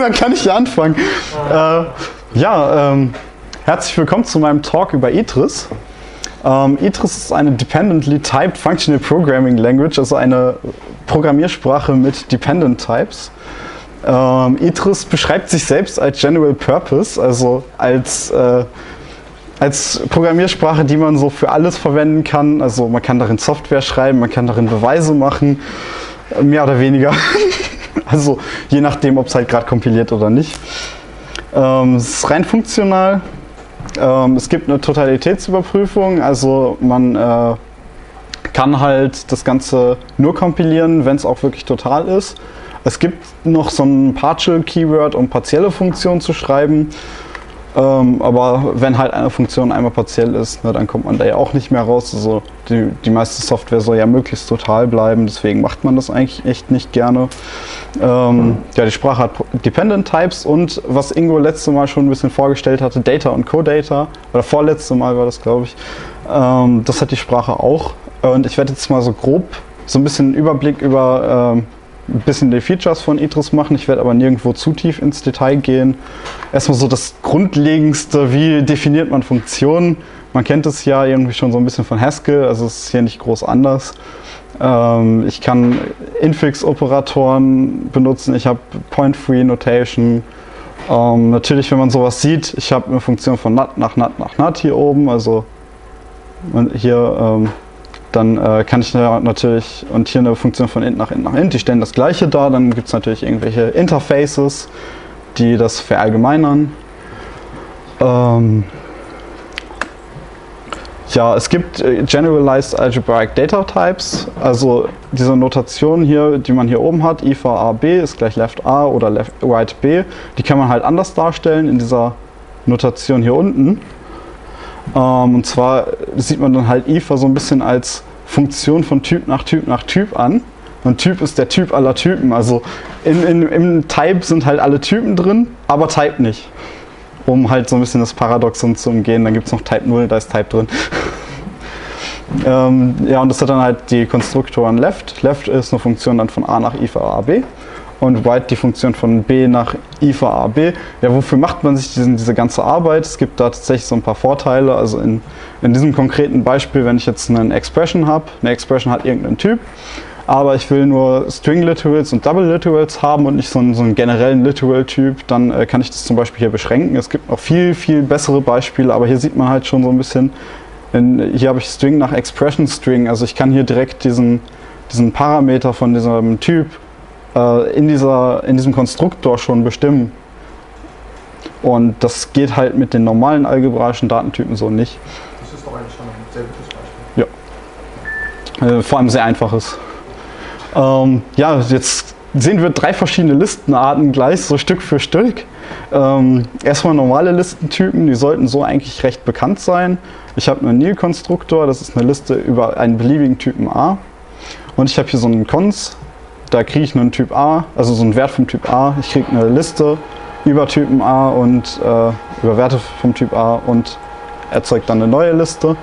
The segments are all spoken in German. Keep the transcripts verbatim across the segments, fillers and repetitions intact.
dann kann ich ja anfangen. Äh, ja, ähm, herzlich willkommen zu meinem Talk über Idris. Ähm, Idris ist eine Dependently Typed Functional Programming Language, also eine Programmiersprache mit Dependent Types. Ähm, Idris beschreibt sich selbst als General Purpose, also als, äh, als Programmiersprache, die man so für alles verwenden kann. Also man kann darin Software schreiben, man kann darin Beweise machen, mehr oder weniger. Also je nachdem, ob es halt gerade kompiliert oder nicht. Ähm, es ist rein funktional. Ähm, es gibt eine Totalitätsüberprüfung, also man äh, kann halt das Ganze nur kompilieren, wenn es auch wirklich total ist. Es gibt noch so ein Partial-Keyword, um partielle Funktionen zu schreiben. Ähm, aber wenn halt eine Funktion einmal partiell ist, ne, dann kommt man da ja auch nicht mehr raus. Also die, die meiste Software soll ja möglichst total bleiben, deswegen macht man das eigentlich echt nicht gerne. Ähm, ja, die Sprache hat Dependent Types und was Ingo letzte Mal schon ein bisschen vorgestellt hatte, Data und Codata, oder vorletzte Mal war das, glaube ich, ähm, das hat die Sprache auch. Und ich werde jetzt mal so grob so ein bisschen einen Überblick über ähm, ein bisschen die Features von Idris machen. Ich werde aber nirgendwo zu tief ins Detail gehen. Erstmal so das Grundlegendste, wie definiert man Funktionen? Man kennt es ja irgendwie schon so ein bisschen von Haskell, also es ist hier nicht groß anders. Ähm, ich kann Infix-Operatoren benutzen, ich habe Point-Free-Notation. Ähm, natürlich, wenn man sowas sieht, ich habe eine Funktion von nat nach nat nach nat hier oben, also hier ähm, dann äh, kann ich natürlich, und hier eine Funktion von int nach int nach int, die stellen das gleiche dar, dann gibt es natürlich irgendwelche Interfaces, die das verallgemeinern. Ähm, ja, es gibt äh, Generalized Algebraic Data Types, also diese Notation hier, die man hier oben hat, I for A B ist gleich Left A oder Left, Right B, die kann man halt anders darstellen in dieser Notation hier unten. Um, und zwar sieht man dann halt I F A so ein bisschen als Funktion von Typ nach Typ nach Typ an. Und Typ ist der Typ aller Typen. Also in, in, im Type sind halt alle Typen drin, aber Type nicht. Um halt so ein bisschen das Paradoxon zu umgehen. Dann gibt es noch Type null, da ist Type drin. ähm, ja, und das hat dann halt die Konstruktoren Left. Left ist eine Funktion dann von A nach I for A B. Und Right die Funktion von B nach I for A B. Ja, wofür macht man sich diesen, diese ganze Arbeit? Es gibt da tatsächlich so ein paar Vorteile. Also in, in diesem konkreten Beispiel, wenn ich jetzt eine Expression habe, eine Expression hat irgendeinen Typ, aber ich will nur String-Literals und Double-Literals haben und nicht so einen, so einen generellen Literal-Typ, dann äh, kann ich das zum Beispiel hier beschränken. Es gibt noch viel, viel bessere Beispiele, aber hier sieht man halt schon so ein bisschen, in, hier habe ich String nach Expression-String, also ich kann hier direkt diesen, diesen Parameter von diesem Typ in, dieser, in diesem Konstruktor schon bestimmen. Und das geht halt mit den normalen algebraischen Datentypen so nicht. Das ist doch eigentlich schon ein sehr gutes Beispiel. Ja. Äh, vor allem sehr einfaches. Ähm, ja, jetzt sehen wir drei verschiedene Listenarten gleich, so Stück für Stück. Ähm, erstmal normale Listentypen, die sollten so eigentlich recht bekannt sein. Ich habe einen Nil-Konstruktor, das ist eine Liste über einen beliebigen Typen A. Und ich habe hier so einen Cons. Da kriege ich einen Typ A, also so einen Wert vom Typ A. Ich kriege eine Liste über Typen A und äh, über Werte vom Typ A und erzeugt dann eine neue Liste.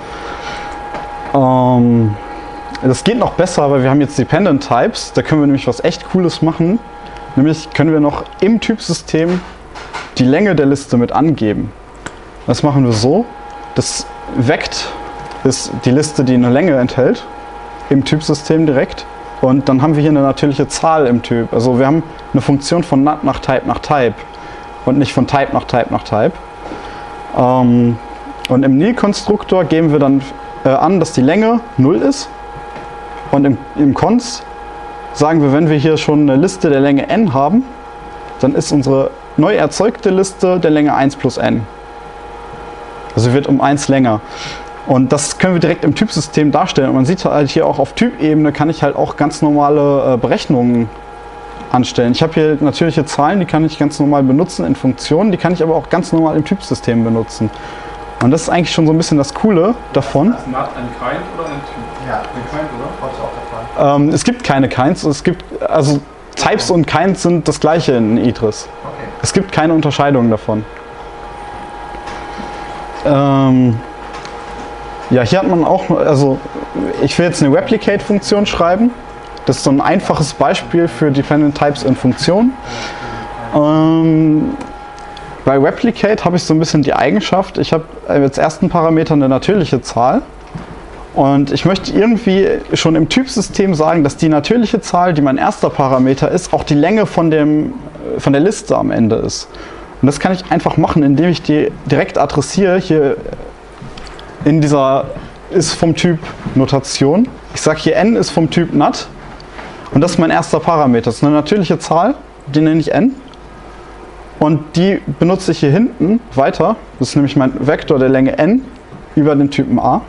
Ähm, das geht noch besser, weil wir haben jetzt Dependent Types. Da können wir nämlich was echt Cooles machen. Nämlich können wir noch im Typsystem die Länge der Liste mit angeben. Das machen wir so. Das Vect ist die Liste, die eine Länge enthält, im Typsystem direkt. Und dann haben wir hier eine natürliche Zahl im Typ. Also wir haben eine Funktion von nat nach Type nach Type und nicht von Type nach Type nach Type. Ähm, und im Nil-Konstruktor geben wir dann äh, an, dass die Länge null ist. Und im, im Cons sagen wir, wenn wir hier schon eine Liste der Länge n haben, dann ist unsere neu erzeugte Liste der Länge eins plus n. Also wird um eins länger. Und das können wir direkt im Typsystem darstellen. Und man sieht halt hier auch auf Typebene kann ich halt auch ganz normale äh, Berechnungen anstellen. Ich habe hier natürliche Zahlen, die kann ich ganz normal benutzen in Funktionen, die kann ich aber auch ganz normal im Typsystem benutzen. Und das ist eigentlich schon so ein bisschen das Coole davon. Ist nat ein Kind oder ein Typ? Ja, ein Kind, oder? Heute auch der Fall. Ähm, es gibt keine Kinds, es gibt, also Types und Kinds sind das gleiche in Idris. Okay. Es gibt keine Unterscheidung davon. Ähm, Ja, hier hat man auch, also ich will jetzt eine Replicate-Funktion schreiben. Das ist so ein einfaches Beispiel für Dependent Types in Funktionen. Ähm, bei Replicate habe ich so ein bisschen die Eigenschaft, ich habe als ersten Parameter eine natürliche Zahl und ich möchte irgendwie schon im Typsystem sagen, dass die natürliche Zahl, die mein erster Parameter ist, auch die Länge von, dem, von der Liste am Ende ist. Und das kann ich einfach machen, indem ich die direkt adressiere, hier in dieser ist vom Typ Notation. Ich sage hier n ist vom Typ nat und das ist mein erster Parameter. Das ist eine natürliche Zahl, die nenne ich n. Und die benutze ich hier hinten weiter. Das ist nämlich mein Vektor der Länge n über den Typen a.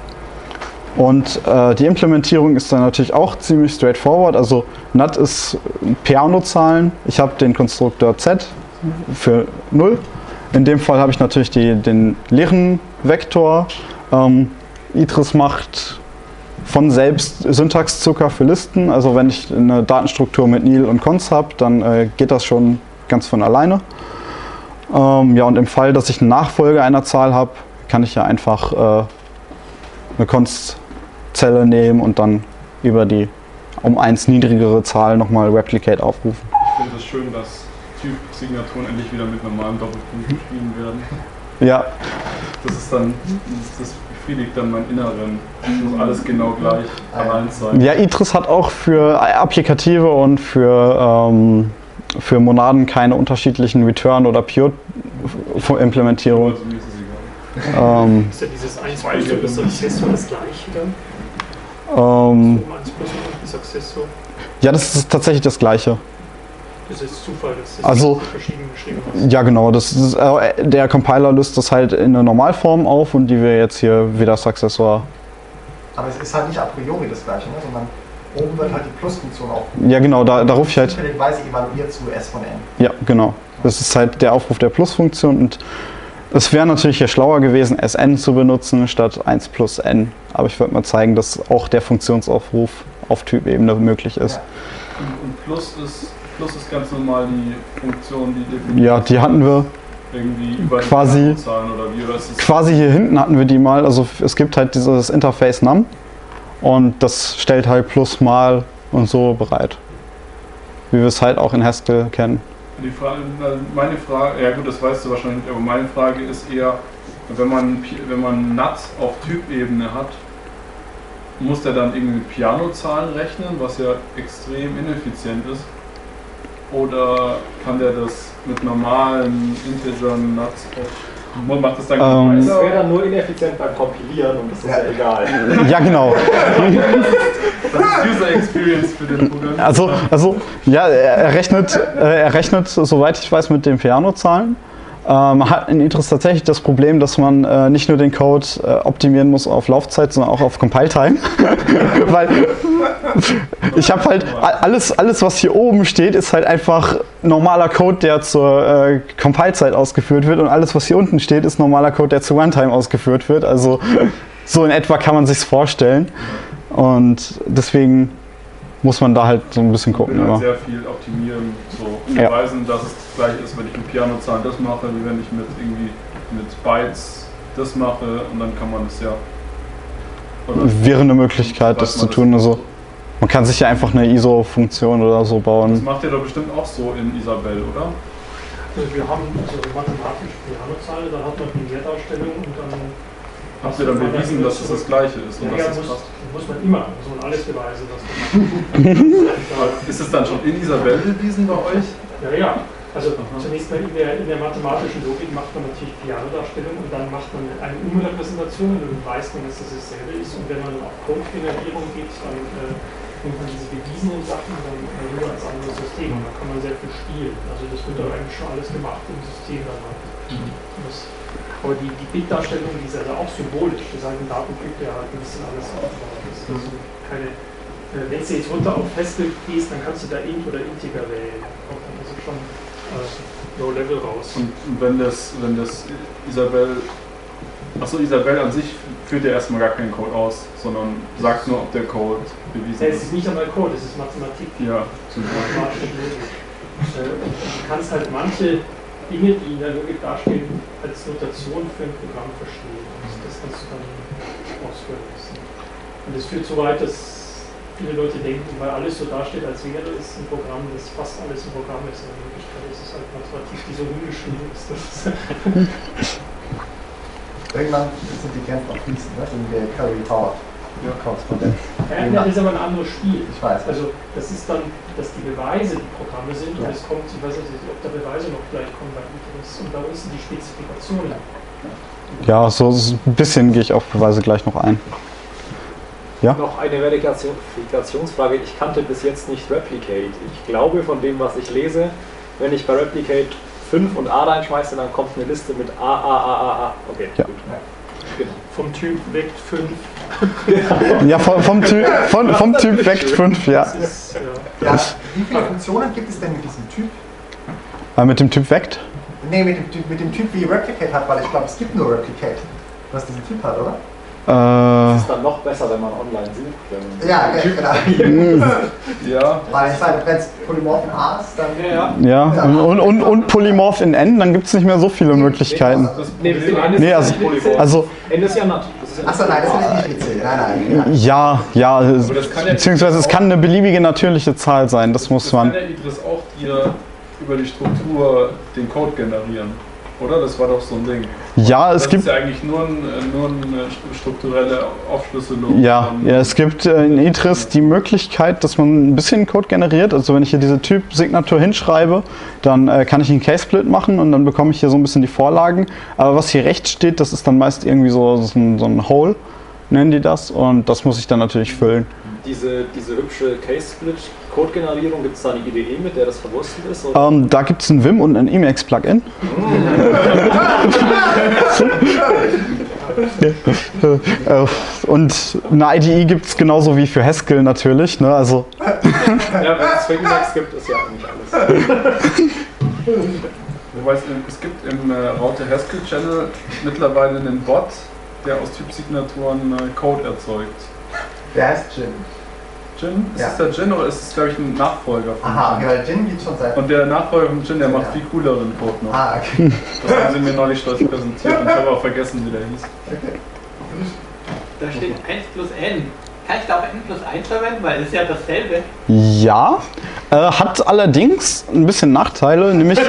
Und äh, die Implementierung ist dann natürlich auch ziemlich straightforward. Also nat ist Piano-Zahlen. Ich habe den Konstruktor z für null. In dem Fall habe ich natürlich die, den leeren Vektor. Ähm, Idris macht von selbst Syntaxzucker für Listen. Also wenn ich eine Datenstruktur mit nil und cons habe, dann äh, geht das schon ganz von alleine. Ähm, ja, und im Fall, dass ich eine Nachfolge einer Zahl habe, kann ich ja einfach äh, eine Const-Zelle nehmen und dann über die um eins niedrigere Zahl nochmal Replicate aufrufen. Ich finde es schön, dass Typ-Signaturen endlich wieder mit normalem Doppelpunkt geschrieben werden. Ja. Das ist dann, das befriedigt dann meinen Inneren. Es muss alles genau gleich allein sein. Ja, Idris hat auch für Applikative und für ähm, für Monaden keine unterschiedlichen Return- oder Pure-Implementierungen. Also mir ist es egal. Ähm, ist ja dieses eins plus und das Successor das gleiche dann? ähm, So eins plus und Successor? ja, das ist tatsächlich das Gleiche. Das ist Zufall, dass das Also, verschieden geschrieben hast. Ja, genau. Das ist, äh, der Compiler löst das halt in eine Normalform auf und die wir jetzt hier wieder Successor. Aber es ist halt nicht a priori das gleiche, ne? Sondern oben wird halt die Plus-Funktion auch. Ja, genau, da, da rufe ich halt. Zufälligerweise evaluiert zu S von n. Ja, genau. Das ist halt der Aufruf der Plus-Funktion und es wäre natürlich hier schlauer gewesen, Sn zu benutzen statt eins plus n. Aber ich wollte mal zeigen, dass auch der Funktionsaufruf auf Typebene möglich ist. Ja. Und, und Plus ist, Plus ist ganz normal die Funktion, die definiert. Ja, die hatten wir irgendwie über quasi- die Zahlen oder wie, oder ist es quasi hier hinten hatten wir die mal. Also es gibt halt dieses Interface num und das stellt halt Plus mal und so bereit. Wie wir es halt auch in Haskell kennen. die Frage, meine Frage, ja gut, das weißt du wahrscheinlich nicht, aber meine Frage ist eher, wenn man, wenn man nat auf Typebene hat, muss der dann irgendwie mit Piano-Zahlen rechnen, was ja extrem ineffizient ist? Oder kann der das mit normalen Integern nats auf... Macht das dann Ähm, Das wäre dann nur ineffizient beim Kompilieren und das ist ja, egal. Ja, genau. Das ist User Experience für den Programm. Also, also ja, er er rechnet, äh, er rechnet, soweit ich weiß, mit den Piano-Zahlen. Ähm, hat in Idris tatsächlich das Problem, dass man äh, nicht nur den Code äh, optimieren muss auf Laufzeit, sondern auch auf Compile-Time. Weil ich habe halt alles, alles, was hier oben steht, ist halt einfach normaler Code, der zur äh, Compile-Zeit ausgeführt wird, und alles, was hier unten steht, ist normaler Code, der zur Runtime ausgeführt wird. Also so in etwa kann man sich's vorstellen. Und deswegen muss man da halt so ein bisschen Ich gucken. will halt Immer. sehr viel optimieren, so Ja. beweisen, dass es gleich ist, wenn ich mit Pianozahlen das mache, wie wenn ich mit irgendwie mit Bytes das mache, und dann kann man das ja. Oder Wäre eine Möglichkeit, das weiß zu man tun. Also man kann sich ja einfach eine I S O-Funktion oder so Das bauen. macht ihr doch bestimmt auch so in Isabelle, oder? Also wir haben also mathematische Pianozahl, da hat man Binärdarstellung und dann Habt ihr dann bewiesen, dass es das Gleiche ist und ja, ja, dass es muss, passt? muss man immer, muss man alles beweisen, dass man Aber ist es dann schon in Isabelle bewiesen bei euch? Ja, ja. Also Aha. zunächst mal in der, in der mathematischen Logik macht man natürlich Piano-Darstellung und dann macht man eine Umrepräsentation und dann weiß man, dass das dasselbe ist. Und wenn man auf Code-Generierung geht, dann äh, nimmt man diese bewiesenen Sachen und dann äh, nur als anderes System. Und da kann man sehr viel spielen. Also das wird aber eigentlich schon alles gemacht im System dann halt. Das, aber die, die Bit-Darstellung, die ist also auch symbolisch. Das ist halt ein Datentyp, der halt ein bisschen alles aufbaut. Das ist also keine, äh, wenn du jetzt runter auf Haskell gehst, dann kannst du da int oder integer wählen. Kommt dann also schon äh, Low Level raus. Und wenn das, wenn das Isabelle, achso, Isabelle an sich führt ja erstmal gar keinen Code aus, sondern sagt nur, ob der Code bewiesen Ja, es ist. ist nicht einmal Code, es ist Mathematik. Ja, zum Beispiel. Mathematische Logik. Äh, und du kannst halt manche Dinge, die in der Logik dastehen, als Notation für ein Programm verstehen. Und das kannst du dann ausführen lassen. Und das führt so weit, dass viele Leute denken, weil alles so dasteht, als wäre es ein Programm, das fast alles ein Programm ist. In Wirklichkeit ist es halt mathematisch, die so rumgeschrieben ist. Irgendwann sind die Grenzen auch fließend, ne? In der Curry-Howard-Korrespondenz. Ja, ja, das ist aber ein anderes Spiel. Ich weiß. Also das ist dann, dass die Beweise die Programme sind und Ja. es kommt, ich weiß nicht, ob da Beweise noch gleich kommen bei Icarus und bei uns sind die Spezifikationen. Ja, so ein bisschen gehe ich auf Beweise gleich noch ein. Ja? Noch eine Verifikationsfrage. Ich kannte bis jetzt nicht Replicate. Ich glaube von dem, was ich lese, wenn ich bei Replicate fünf und A reinschmeiße, dann kommt eine Liste mit A, A, A, A, A. Okay, Ja. gut. Genau. Vom Typ Vect fünf. Ja, vom, vom, Typ, von, vom Typ Vect fünf, ja. Das ist, ja. Ja, wie viele Funktionen gibt es denn mit diesem Typ? Äh, mit dem Typ Vect? Nee, mit dem, Typ- mit dem Typ wie Replicate hat, weil ich glaube, es gibt nur Replicate, was diesen Typ hat, oder? Äh, Das ist dann noch besser, wenn man online sucht. Wenn Ja, okay, genau. Ja, Weil ich meine, wenn es Polymorph in A ist, dann... Ja, ja. ja, und, und, und Polymorph in N, dann gibt es nicht mehr so viele Möglichkeiten. das Nee, das Problem ist Nee, also, also Ende ist ja nat. Das ist ja Achso, nein, das will ich nicht mitzählen. Nein, nein. nein. ja, ja, das kann ja- beziehungsweise es kann eine beliebige natürliche Zahl sein, das muss das kann man. der Idris auch dir über die Struktur den Code generieren. Oder? Das war doch so ein Ding. Ja, es das gibt ist ja eigentlich nur, ein, nur eine strukturelle Aufschlüsselung. Ja, von- ja, es gibt äh, in Idris die Möglichkeit, dass man ein bisschen Code generiert. Also wenn ich hier diese Typ-Signatur hinschreibe, dann äh, kann ich einen Case-Split machen und dann bekomme ich hier so ein bisschen die Vorlagen. Aber was hier rechts steht, das ist dann meist irgendwie so, so, ein, so ein Hole, nennen die das. Und das muss ich dann natürlich füllen. Diese, diese hübsche Case-Split-Code-Generierung, gibt es da eine I D E, mit der das verwurzelt ist? Oder? Ähm, da gibt es ein Vim und ein Emacs-Plugin. Äh, und eine I D E gibt es genauso wie für Haskell natürlich. Ne? Also, Ja, wenn es für Emacs gibt, ist ja eigentlich alles. Wobei es, es gibt im äh, Raute Haskell Channel mittlerweile einen Bot, der aus Typsignaturen äh, Code erzeugt. Der heißt Jin. Jin? Ist Ja. es der Jin oder ist es, glaube ich, ein Nachfolger von Aha, Jin? ja, Jin gibt es schon seit... Und der Nachfolger von Jin, der macht Ja. viel cooleren Code noch. Ah, okay. Das haben sie mir neulich stolz präsentiert und ich habe auch vergessen, wie der hieß. Da steht eins plus n. Kann ich da auch n plus eins verwenden, weil es ist ja dasselbe. ja, äh, hat allerdings ein bisschen Nachteile, nämlich.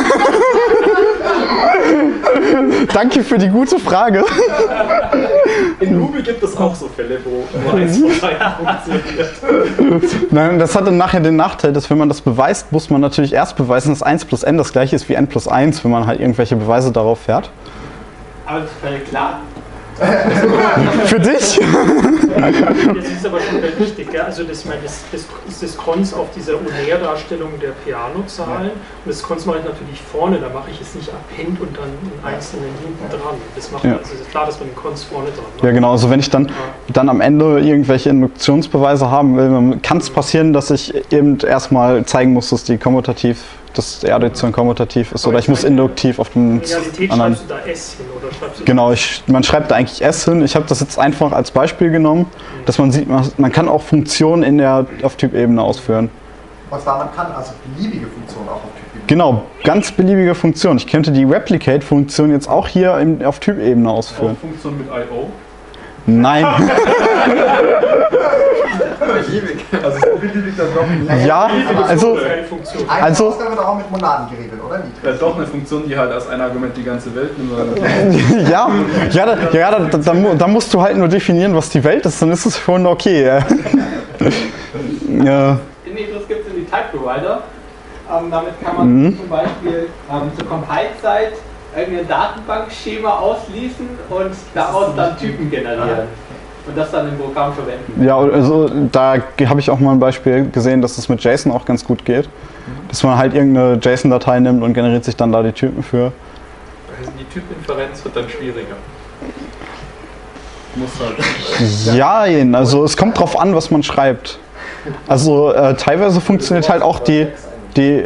Danke für die gute Frage. In Ruby gibt es auch so Fälle, wo nur eins von beiden funktioniert. Nein, das hat dann nachher den Nachteil, dass wenn man das beweist, muss man natürlich erst beweisen, dass eins plus n das gleiche ist wie n plus eins, wenn man halt irgendwelche Beweise darauf fährt. Aber das ist völlig klar. Für dich? Das ist aber schon sehr wichtig. Gell? Also das, ich meine, das, das ist das Cons auf dieser Unär-Darstellung der Piano-Zahlen. Und das Cons mache ich natürlich vorne, da mache ich es nicht append und dann einen einzelnen hinten dran. Das macht Ja. also es ist klar, dass man den Cons vorne dran macht. Ja, genau. Also wenn ich dann, dann am Ende irgendwelche Induktionsbeweise haben will, kann es passieren, dass ich eben erstmal zeigen muss, dass die kommutativ, dass die Addition kommutativ ist. Aber Oder ich ich muss meine, induktiv auf dem In Realität anderen. schreibst du da S hin oder schreibst du Genau, ich, man schreibt da eigentlich S hin. Ich habe das jetzt einfach als Beispiel genommen, dass man sieht, man, man kann auch Funktionen in der auf Typebene ausführen. Und zwar, man kann also beliebige Funktionen auch auf Typ Genau, ganz beliebige Funktionen. Ich könnte die Replicate-Funktion jetzt auch hier im, auf Typebene ausführen. Auch Funktion mit I O. Nein. Also so beliebig das doch nicht. Ja, also, keine Funktion. Eine Also- Ausgabe wird auch mit Monaden geregelt, oder nicht? Ja, doch eine Funktion, die halt als ein Argument die ganze Welt nimmt. ja, ja, da, ja da, da, da, mu- da musst du halt nur definieren, was die Welt ist, dann ist es schon okay. ja. Ja. In Idris gibt es in die Type Provider. Ähm, damit kann man Mhm. zum Beispiel ähm, zur Compile-Zeit irgendein Datenbankschema auslesen und daraus dann Typen generieren. Und das dann im Programm verwenden. Ja, also da habe ich auch mal ein Beispiel gesehen, dass es mit JSON auch ganz gut geht. Dass man halt irgendeine JSON-Datei nimmt und generiert sich dann da die Typen für. Also die Typinferenz wird dann schwieriger. Muss halt. Ja, also es kommt drauf an, was man schreibt. Also äh, teilweise funktioniert halt auch die, die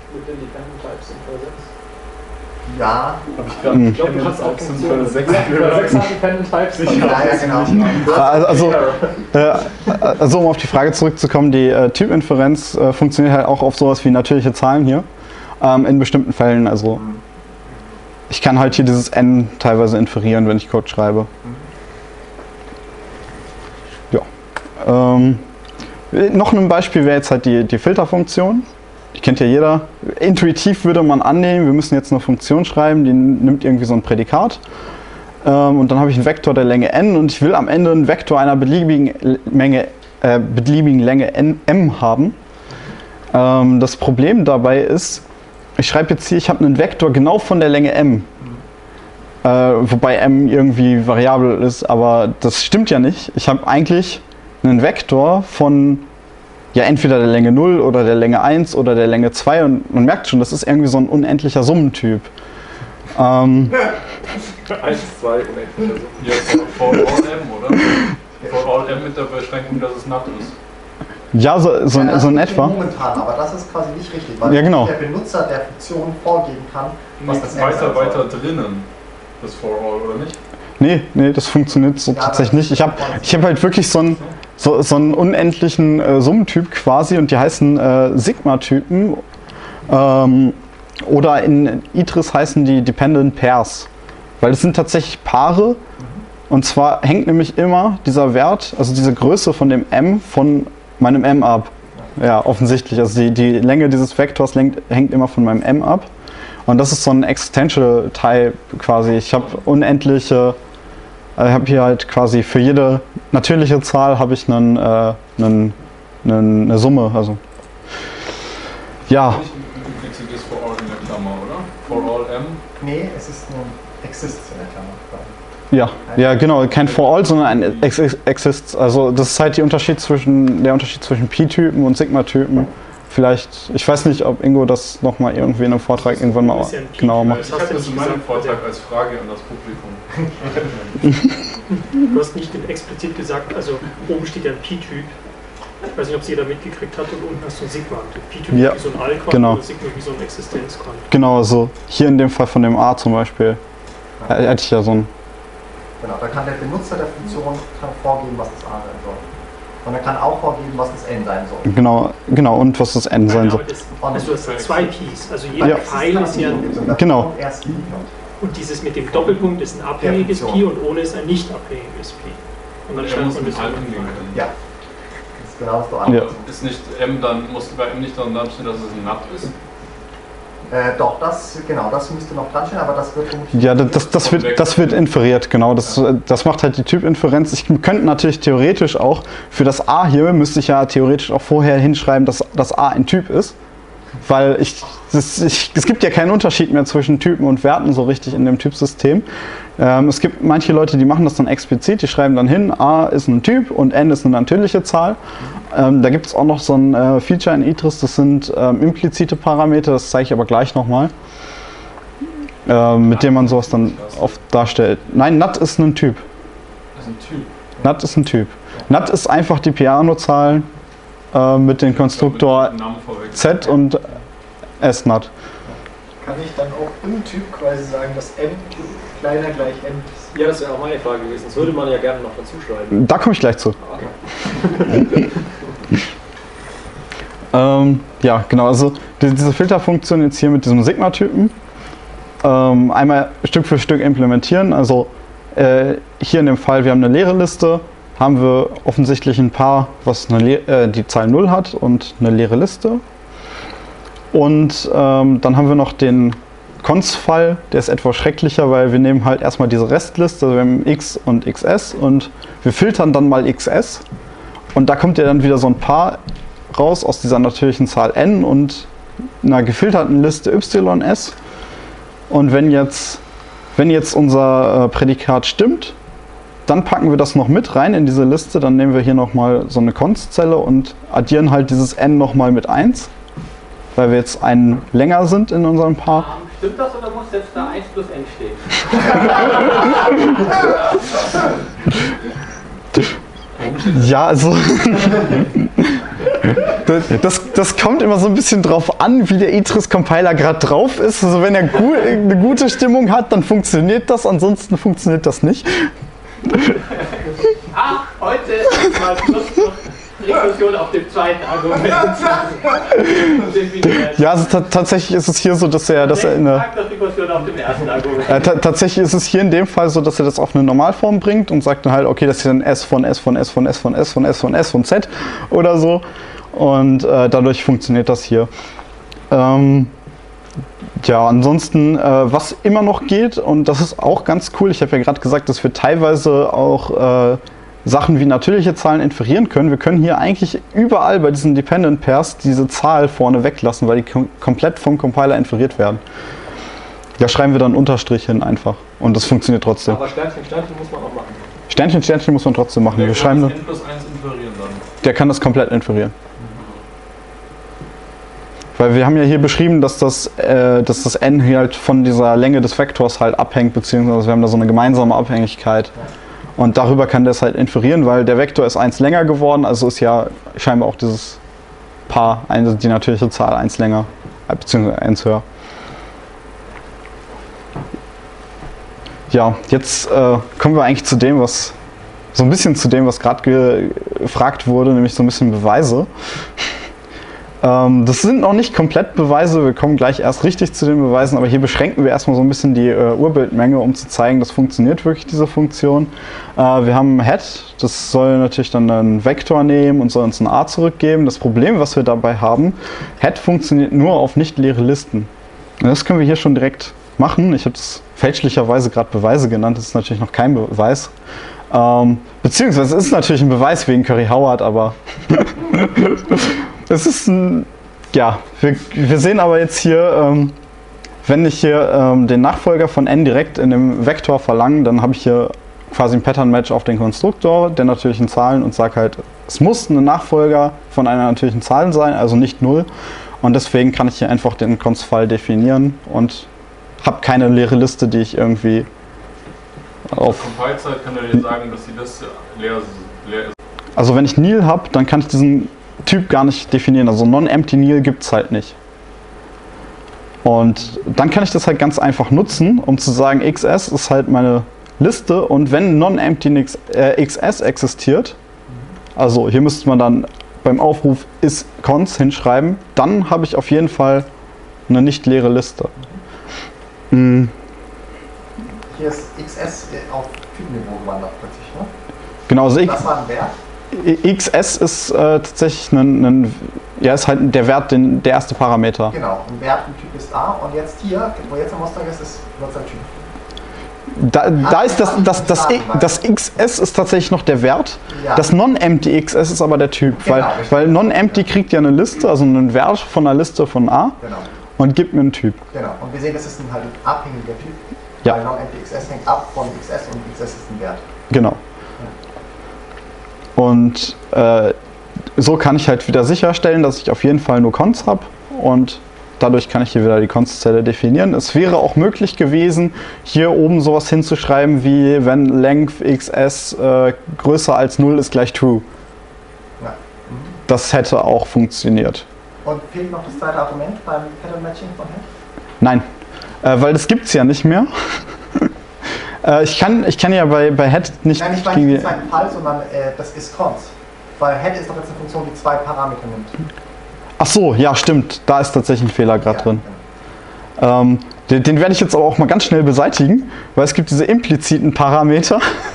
Ja, Hab ich gerade Mhm. Ich glaube, du kannst auch sind für sechs Für sechs Dependent Types ja, sicher. ja, genau. Also, äh, also um auf die Frage zurückzukommen, die äh, Typinferenz äh, funktioniert halt auch auf sowas wie natürliche Zahlen hier. Ähm, in bestimmten Fällen. Also ich kann halt hier dieses n teilweise inferieren, wenn ich Code schreibe. Ja. Ähm, Noch ein Beispiel wäre jetzt halt die, die Filterfunktion. Die kennt ja jeder. Intuitiv würde man annehmen, wir müssen jetzt eine Funktion schreiben, die nimmt irgendwie so ein Prädikat. Ähm, und dann habe ich einen Vektor der Länge n und ich will am Ende einen Vektor einer beliebigen, Menge, äh, beliebigen Länge n, m haben. Ähm, das Problem dabei ist, ich schreibe jetzt hier, ich habe einen Vektor genau von der Länge m. Äh, wobei m irgendwie variabel ist, aber das stimmt ja nicht. Ich habe eigentlich einen Vektor von ja entweder der Länge null oder der Länge eins oder der Länge zwei und man merkt schon, das ist irgendwie so ein unendlicher Summentyp. Ähm, eins, zwei, unendlicher Summen. Ja, for all m, oder? For all m mit der Beschränkung, dass es nat ist. Ja, so, so, ja, so in etwa. Momentan, aber das ist quasi nicht richtig, weil ja, genau. der Benutzer der Funktion vorgeben kann, was das weiter, ändert weiter drinnen, das for all, oder nicht? Nee, nee, das funktioniert so ja, tatsächlich nicht. Ich habe ich hab halt wirklich so einen, so, so einen unendlichen äh, Summentyp quasi und die heißen äh, Sigma-Typen. Ähm, oder in Idris heißen die Dependent Pairs. Weil es sind tatsächlich Paare. Und zwar hängt nämlich immer dieser Wert, also diese Größe von dem m von meinem m ab. Ja, offensichtlich. Also die, die Länge dieses Vektors hängt, hängt immer von meinem m ab. Und das ist so ein Existential Type quasi. Ich habe unendliche, äh, ich habe hier halt quasi für jede natürliche Zahl habe ich einen, äh, einen, einen, eine Summe. Also ja. Nicht implizites for all in der Klammer, oder? For all m? Nee, es ist ein Exists in der Klammer. Ja, ja, genau, kein For All, sondern ein Ex Exists. Also das ist halt die Unterschied zwischen, der Unterschied zwischen Pi-Typen und Sigma-Typen. Vielleicht, ich weiß nicht, ob Ingo das nochmal irgendwie in einem Vortrag irgendwann mal genauer macht. Ich habe das in meinem Vortrag als Frage an das Publikum. Du hast nicht explizit gesagt, also oben steht ja ein Pi-Typ. Ich weiß nicht, ob es jeder mitgekriegt hat und unten hast du ein Sigma. Pi-Typ ja, wie so ein Allquant genau. und Sigma wie so ein Existenzquant. Genau, also hier in dem Fall von dem A zum Beispiel, ja. Hätte ich ja so ein... Genau, da kann der Benutzer der Funktion kann vorgeben, was das A sein soll. Und er kann auch vorgeben, was das N sein soll. Genau, genau und was das N sein soll. Das, also du hast zwei Ps, also jeder ja. Pfeil ist ja... Genau. Und dieses mit dem Doppelpunkt ist ein abhängiges Pi und ohne ist ein nicht abhängiges Pi. Und dann stellt man das ja. Das ist genau das du ja. Ist nicht M dann, muss bei M nicht dann stehen, dass es ein Nat ist? Äh, doch, das, genau, das müsste noch dran stehen, aber das wird vermutlich... Ja, das, das, wird, das wird inferiert, genau. Das, das macht halt die Typinferenz. Ich könnte natürlich theoretisch auch, für das A hier müsste ich ja theoretisch auch vorher hinschreiben, dass das A ein Typ ist. Weil ich, das, ich, es gibt ja keinen Unterschied mehr zwischen Typen und Werten so richtig in dem Typsystem. Ähm, es gibt manche Leute, die machen das dann explizit, die schreiben dann hin, A ist ein Typ und N ist eine natürliche Zahl. Ähm, da gibt es auch noch so ein äh, Feature in Idris, das sind ähm, implizite Parameter, das zeige ich aber gleich nochmal, äh, mit dem man sowas dann oft darstellt. Nein, Nat ist ein Typ. Das ist ein Typ. Nat ist ein Typ. Nat ist einfach die Piano-Zahl äh, mit dem Konstruktor Z und S-Nat. Kann ich dann auch im Typ quasi sagen, dass M kleiner gleich M ist? Ja, das wäre auch meine Frage gewesen. Das würde man ja gerne noch dazu schreiben. Da komme ich gleich zu. Okay. ähm, ja, genau. Also die, diese Filterfunktion jetzt hier mit diesem Sigma-Typen ähm, einmal Stück für Stück implementieren. Also äh, hier in dem Fall, wir haben eine leere Liste, haben wir offensichtlich ein Paar, was eine äh, die Zahl null hat und eine leere Liste. Und ähm, dann haben wir noch den Cons-Fall, der ist etwas schrecklicher, weil wir nehmen halt erstmal diese Restliste, also wir haben x und xs und wir filtern dann mal xs und da kommt ja dann wieder so ein Paar raus aus dieser natürlichen Zahl n und einer gefilterten Liste ys. Und wenn jetzt, wenn jetzt unser äh, Prädikat stimmt, dann packen wir das noch mit rein in diese Liste, dann nehmen wir hier nochmal so eine Cons-Zelle und addieren halt dieses n nochmal mit eins. Weil wir jetzt einen länger sind in unserem Paar. Stimmt das oder muss jetzt da eins plus n stehen? Ja, also das, das kommt immer so ein bisschen drauf an, wie der Idris-Compiler gerade drauf ist. Also wenn er gu eine gute Stimmung hat, dann funktioniert das, ansonsten funktioniert das nicht. Ach, heute ist mal Schluss. Rekursion auf dem zweiten Argument. Ja, also tatsächlich ist es hier so, dass er, dass er in eine, Rekursion auf dem ersten Argument. äh, tatsächlich ist es hier in dem Fall so, dass er das auf eine Normalform bringt und sagt dann halt, okay, das ist ein S von S von S von S von S von S von S von Z oder so. Und äh, dadurch funktioniert das hier. Ähm, ja, ansonsten, äh, was immer noch geht, und das ist auch ganz cool, ich habe ja gerade gesagt, dass wir teilweise auch äh, Sachen wie natürliche Zahlen inferieren können. Wir können hier eigentlich überall bei diesen Dependent Pairs diese Zahl vorne weglassen, weil die kom komplett vom Compiler inferiert werden. Da schreiben wir dann Unterstrich hin einfach und das funktioniert trotzdem. Aber Sternchen, Sternchen muss man auch machen. Sternchen, Sternchen muss man trotzdem machen. Der Wir kann schreiben das dann, n plus eins inferieren dann. der kann das komplett inferieren. Weil wir haben ja hier beschrieben, dass das, äh, dass das n hier halt von dieser Länge des Vektors halt abhängt, beziehungsweise wir haben da so eine gemeinsame Abhängigkeit. Und darüber kann das halt inferieren, weil der Vektor ist eins länger geworden, also ist ja scheinbar auch dieses Paar, also die natürliche Zahl eins länger, äh, beziehungsweise eins höher. Ja, jetzt äh, kommen wir eigentlich zu dem, was, so ein bisschen zu dem, was gerade gefragt wurde, nämlich so ein bisschen Beweise. Das sind noch nicht komplett Beweise, wir kommen gleich erst richtig zu den Beweisen, aber hier beschränken wir erstmal so ein bisschen die äh, Urbildmenge, um zu zeigen, das funktioniert wirklich, diese Funktion. Äh, wir haben Head, das soll natürlich dann einen Vektor nehmen und soll uns ein A zurückgeben. Das Problem, was wir dabei haben, Head funktioniert nur auf nicht leere Listen. Und das können wir hier schon direkt machen. Ich habe das fälschlicherweise gerade Beweise genannt, das ist natürlich noch kein Beweis. Ähm, beziehungsweise es ist natürlich ein Beweis wegen Curry Howard, aber es ist ein, ja, wir, wir sehen aber jetzt hier, ähm, wenn ich hier ähm, den Nachfolger von n direkt in dem Vektor verlange, dann habe ich hier quasi ein Pattern-Match auf den Konstruktor der natürlichen Zahlen und sage halt, es muss ein Nachfolger von einer natürlichen Zahl sein, also nicht null. Und deswegen kann ich hier einfach den Const-File definieren und habe keine leere Liste, die ich irgendwie auf... Compile-Zeit kann er dir sagen, dass die Liste leer, leer ist. Also wenn ich nil habe, dann kann ich diesen Typ gar nicht definieren. Also non-empty nil gibt es halt nicht. Und dann kann ich das halt ganz einfach nutzen, um zu sagen, X S ist halt meine Liste und wenn non-empty äh, X S existiert, also hier müsste man dann beim Aufruf is cons hinschreiben, dann habe ich auf jeden Fall eine nicht leere Liste. Mhm. Hier ist X S auf Typenniveau gewandert plötzlich, ne? Genau, also das war ein Wert. X S ist äh, tatsächlich ein, ein, ja, ist halt der Wert, den, der erste Parameter. Genau, ein Wert im Typ ist A und jetzt hier, wo jetzt im Muster ist, ist unser Typ. Da, da ist das, das, das, das X S ist tatsächlich noch der Wert, ja. Das non-empty X S ist aber der Typ, genau, weil, weil non-empty kriegt ja eine Liste, also einen Wert von einer Liste von A, genau. Und gibt mir einen Typ. Genau, und wir sehen, das ist ein, halt ein abhängiger Typ, ja. Weil non-empty X S hängt ab von X S und X S ist ein Wert. Genau. Und äh, so kann ich halt wieder sicherstellen, dass ich auf jeden Fall nur Cons habe und dadurch kann ich hier wieder die Cons-Zelle definieren. Es wäre auch möglich gewesen, hier oben sowas hinzuschreiben wie, wenn Length X S äh, größer als null ist gleich True. Ja. Mhm. Das hätte auch funktioniert. Und fehlt noch das zweite Argument beim Pattern Matching von Head? Nein, äh, weil das gibt es ja nicht mehr. äh, ich, kann, ich kann ja bei, bei Head nicht... Nein, ich meine nicht den zweiten Fall, sondern äh, das ist Cons. Weil Head ist doch jetzt eine Funktion, die zwei Parameter nimmt. Ach so, ja stimmt, da ist tatsächlich ein Fehler gerade ja, drin. Genau. Ähm, den, den werde ich jetzt aber auch mal ganz schnell beseitigen, weil es gibt diese impliziten Parameter.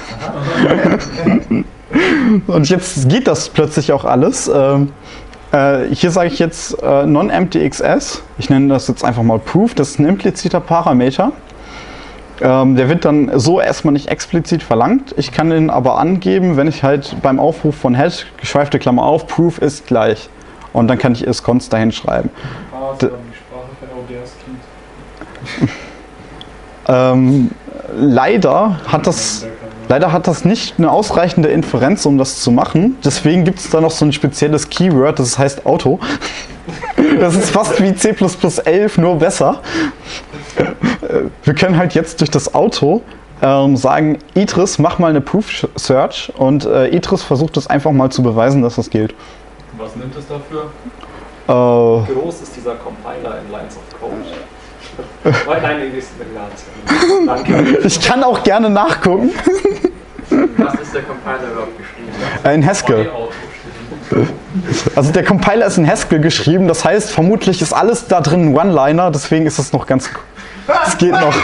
Und jetzt geht das plötzlich auch alles. Ähm, äh, hier sage ich jetzt äh, non-empty X S. Ich nenne das jetzt einfach mal Proof. Das ist ein impliziter Parameter. Ähm, der wird dann so erstmal nicht explizit verlangt. Ich kann den aber angeben, wenn ich halt beim Aufruf von Head, geschweifte Klammer auf, Proof ist gleich. Und dann kann ich is cons dahin schreiben. Ah, das war die Sprache für O D S-Kind. ähm, leider hat das... Leider hat das nicht eine ausreichende Inferenz, um das zu machen. Deswegen gibt es da noch so ein spezielles Keyword, das heißt Auto. Das ist fast wie C plus plus elf, nur besser. Wir können halt jetzt durch das Auto ähm, sagen, Idris, mach mal eine Proof Search und äh, Idris versucht es einfach mal zu beweisen, dass das gilt. Was nimmt es dafür? Äh, Wie groß ist dieser Compiler in Lines of Code? Nein, nee, ist eine Danke. Ich kann auch gerne nachgucken. Was ist der Compiler überhaupt geschrieben? In Haskell. Also der Compiler ist in Haskell geschrieben, das heißt, vermutlich ist alles da drin ein One-Liner, deswegen ist es noch ganz... Es geht noch.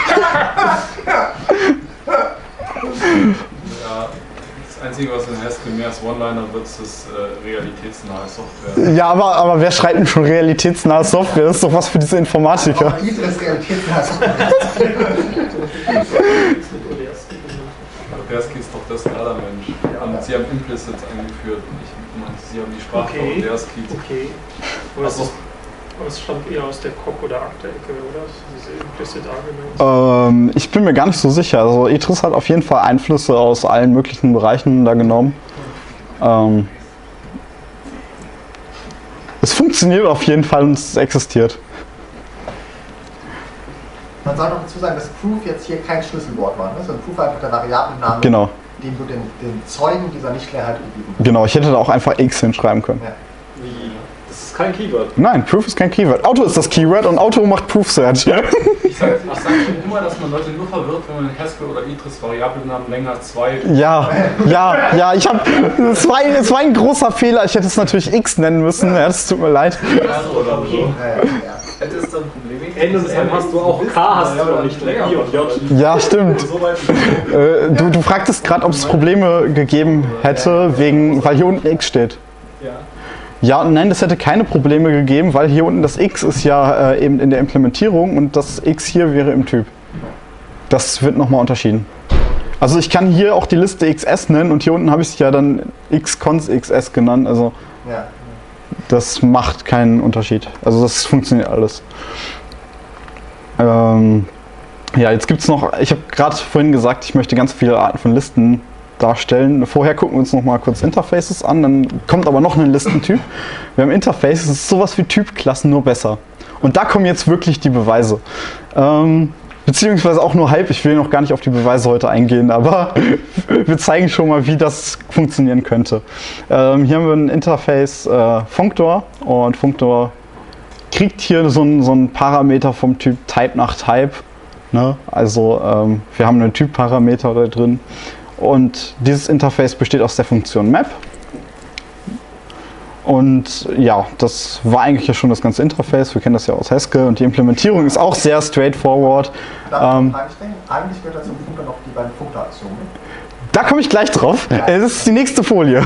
Ja, das Einzige, was in Haskell mehr als One-Liner wird, ist äh, realitätsnahe Software. Ja, aber, aber wer schreibt denn schon realitätsnahe Software? Das ist doch was für diese Informatiker. Aber Ether ist realitätsnahe Software. Odersky ist doch das Mensch. Und sie haben Implicits eingeführt. Ich meine, sie haben die Sprache Okay. von Odersky. Okay. Aber es, Also, ist, aber es stammt eher aus der Coq- oder Akte-Ecke, oder? Diese Implicit Arguments. Ähm, ich bin mir gar nicht so sicher. Also Etris hat auf jeden Fall Einflüsse aus allen möglichen Bereichen da genommen. Ähm, es funktioniert auf jeden Fall und es existiert. Man soll noch dazu sagen, dass Proof jetzt hier kein Schlüsselwort war. Ne? Sondern Proof war einfach der Variablenname, Genau, den du den, den Zeugen dieser Nichtklarheit gegeben hast. genau. Ich hätte da auch einfach X hinschreiben können. Ja. Wie? Das ist kein Keyword. Nein, Proof ist kein Keyword. Auto ist das Keyword und Auto macht Proof Search. ich sage ich sag schon immer, dass man Leute nur verwirrt, wenn man in Haskell oder Etris Variablennamen länger als zwei. Ja, ja, ja, ich habe. Es war, ein- es war ein großer Fehler. Ich hätte es natürlich X nennen müssen. Ja, das tut mir leid. oder so. Ja, ja, ja. Hätte es dann Probleme? N und M hast du auch, K hast du noch nicht, I und J. Ja, stimmt. Äh, du, du fragtest gerade, ob es Probleme gegeben hätte, wegen, weil hier unten X steht. Ja. Ja und nein, das hätte keine Probleme gegeben, weil hier unten das X ist ja äh, eben in der Implementierung und das X hier wäre im Typ. Das wird nochmal unterschieden. Also ich kann hier auch die Liste X S nennen und hier unten habe ich es ja dann Xcons X S genannt. Also Ja. das macht keinen Unterschied. Also das funktioniert alles. Ähm, ja, jetzt gibt es noch, ich habe gerade vorhin gesagt, ich möchte ganz viele Arten von Listen darstellen. Vorher gucken wir uns noch mal kurz Interfaces an, dann kommt aber noch ein Listentyp. Wir haben Interfaces, das ist sowas wie Typklassen, nur besser. Und da kommen jetzt wirklich die Beweise. Ähm, beziehungsweise auch nur halb, ich will noch gar nicht auf die Beweise heute eingehen, aber wir zeigen schon mal, wie das funktionieren könnte. Ähm, hier haben wir ein Interface äh, Functor und Functor kriegt hier so einen so einen Parameter vom Typ Type nach Type. Ne? Also ähm, wir haben einen Typparameter da drin. Und dieses Interface besteht aus der Funktion Map. Und ja, das war eigentlich ja schon das ganze Interface. Wir kennen das ja aus Haskell. Und die Implementierung ist auch sehr straightforward. Darf Ähm, ich eine Frage stellen? Eigentlich gehört dazu Funker noch die beiden Funktoraktionen. Da komme ich gleich drauf. Äh, Das ist die nächste Folie.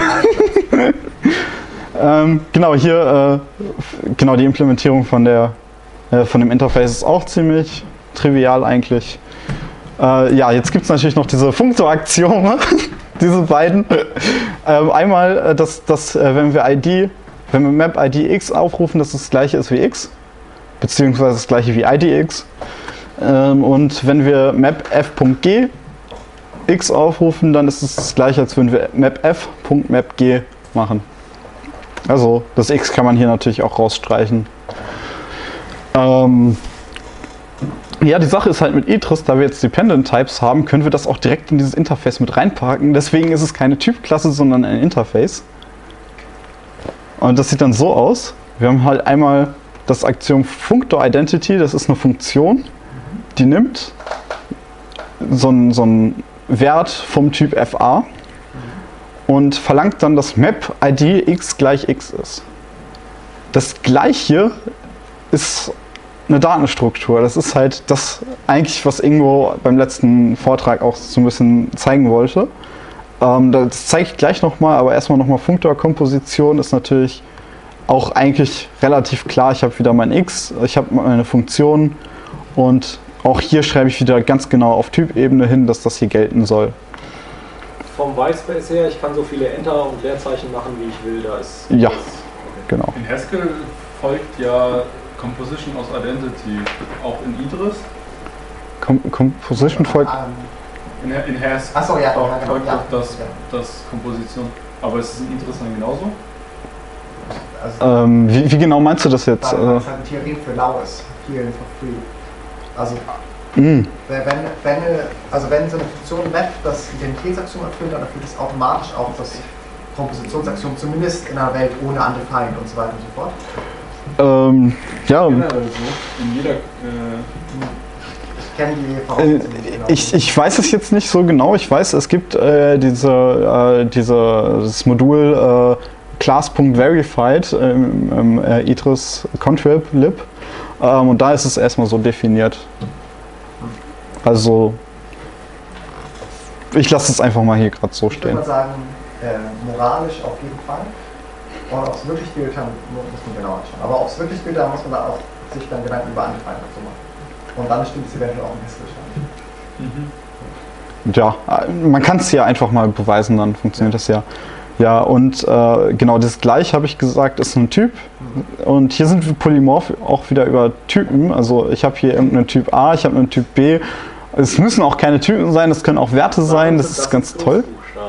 ähm, genau, hier, äh, genau die Implementierung von, der, äh, von dem Interface ist auch ziemlich trivial eigentlich. Äh, ja, jetzt gibt es natürlich noch diese Funktoraxiome, diese beiden. Ähm, einmal, äh, dass, dass äh, wenn wir I D, wenn wir Map I D X aufrufen, dass es das gleiche ist wie X, beziehungsweise das gleiche wie I D X. Ähm, und wenn wir Map F.G X aufrufen, dann ist es das gleiche, als wenn wir Map F.MapG machen. Also das X kann man hier natürlich auch rausstreichen. Ähm, Ja, die Sache ist halt mit Etris, da wir jetzt Dependent Types haben, können wir das auch direkt in dieses Interface mit reinpacken. Deswegen ist es keine Typklasse, sondern ein Interface. Und das sieht dann so aus. Wir haben halt einmal das Axiom Functor Identity, das ist eine Funktion, die nimmt so einen, so einen Wert vom Typ F A und verlangt dann, dass Map I D x gleich x ist. Das gleiche ist eine Datenstruktur. Das ist halt das eigentlich, was Ingo beim letzten Vortrag auch so ein bisschen zeigen wollte. Ähm, das zeige ich gleich nochmal, aber erstmal nochmal Funktorkomposition ist natürlich auch eigentlich relativ klar. Ich habe wieder mein X, ich habe meine Funktion und auch hier schreibe ich wieder ganz genau auf Typebene hin, dass das hier gelten soll. Vom Whitespace her, ich kann so viele Enter und Leerzeichen machen, wie ich will. Da ist Ja, genau. In Haskell folgt ja Composition aus Identity auch in Idris. Com Composition folgt. Ähm, In, in Haskell Achso, ja, folgt ja, genau, folgt ja. auch das, Ja. das Komposition. Aber ist es in Idris dann genauso? Also, Ähm, wie, wie genau meinst du das jetzt? weil Äh, es halt ein Theorem für Lau ist. Healing for free. Also, mh. wenn, wenn, also wenn so eine Funktion Map das Identitätsaxiom erfüllt, dann erfüllt es automatisch auch das Kompositionsaxiom, zumindest in einer Welt ohne undefined und so weiter und so fort. ähm, ja, Generell so. In jeder. Äh, Ich kenne die Äh, Voraussetzungen nicht genau. Ich, ich weiß es jetzt nicht so genau. Ich weiß, es gibt äh, diese, äh, diese, das Modul äh, class.verified im, im äh, Idris contrib lib ähm, und da ist es erstmal so definiert. Also ich lasse es einfach mal hier gerade so Ich würde stehen. mal sagen, äh, moralisch auf jeden Fall. Und ob es wirklich gilt, dann muss man genau anschauen. Aber ob es wirklich gilt, dann muss man da auch sich dann Gedanken über andere Feinde zu machen. Und dann stimmt es eventuell auch ein bisschen. Mhm. Ja, man kann es ja einfach mal beweisen, dann funktioniert das ja. Ja, und äh, genau das gleich habe ich gesagt, ist ein Typ. Und hier sind wir polymorph auch wieder über Typen. Also ich habe hier irgendeinen Typ A, ich habe einen Typ B. Es müssen auch keine Typen sein, das können auch Werte sein, das ist ganz toll.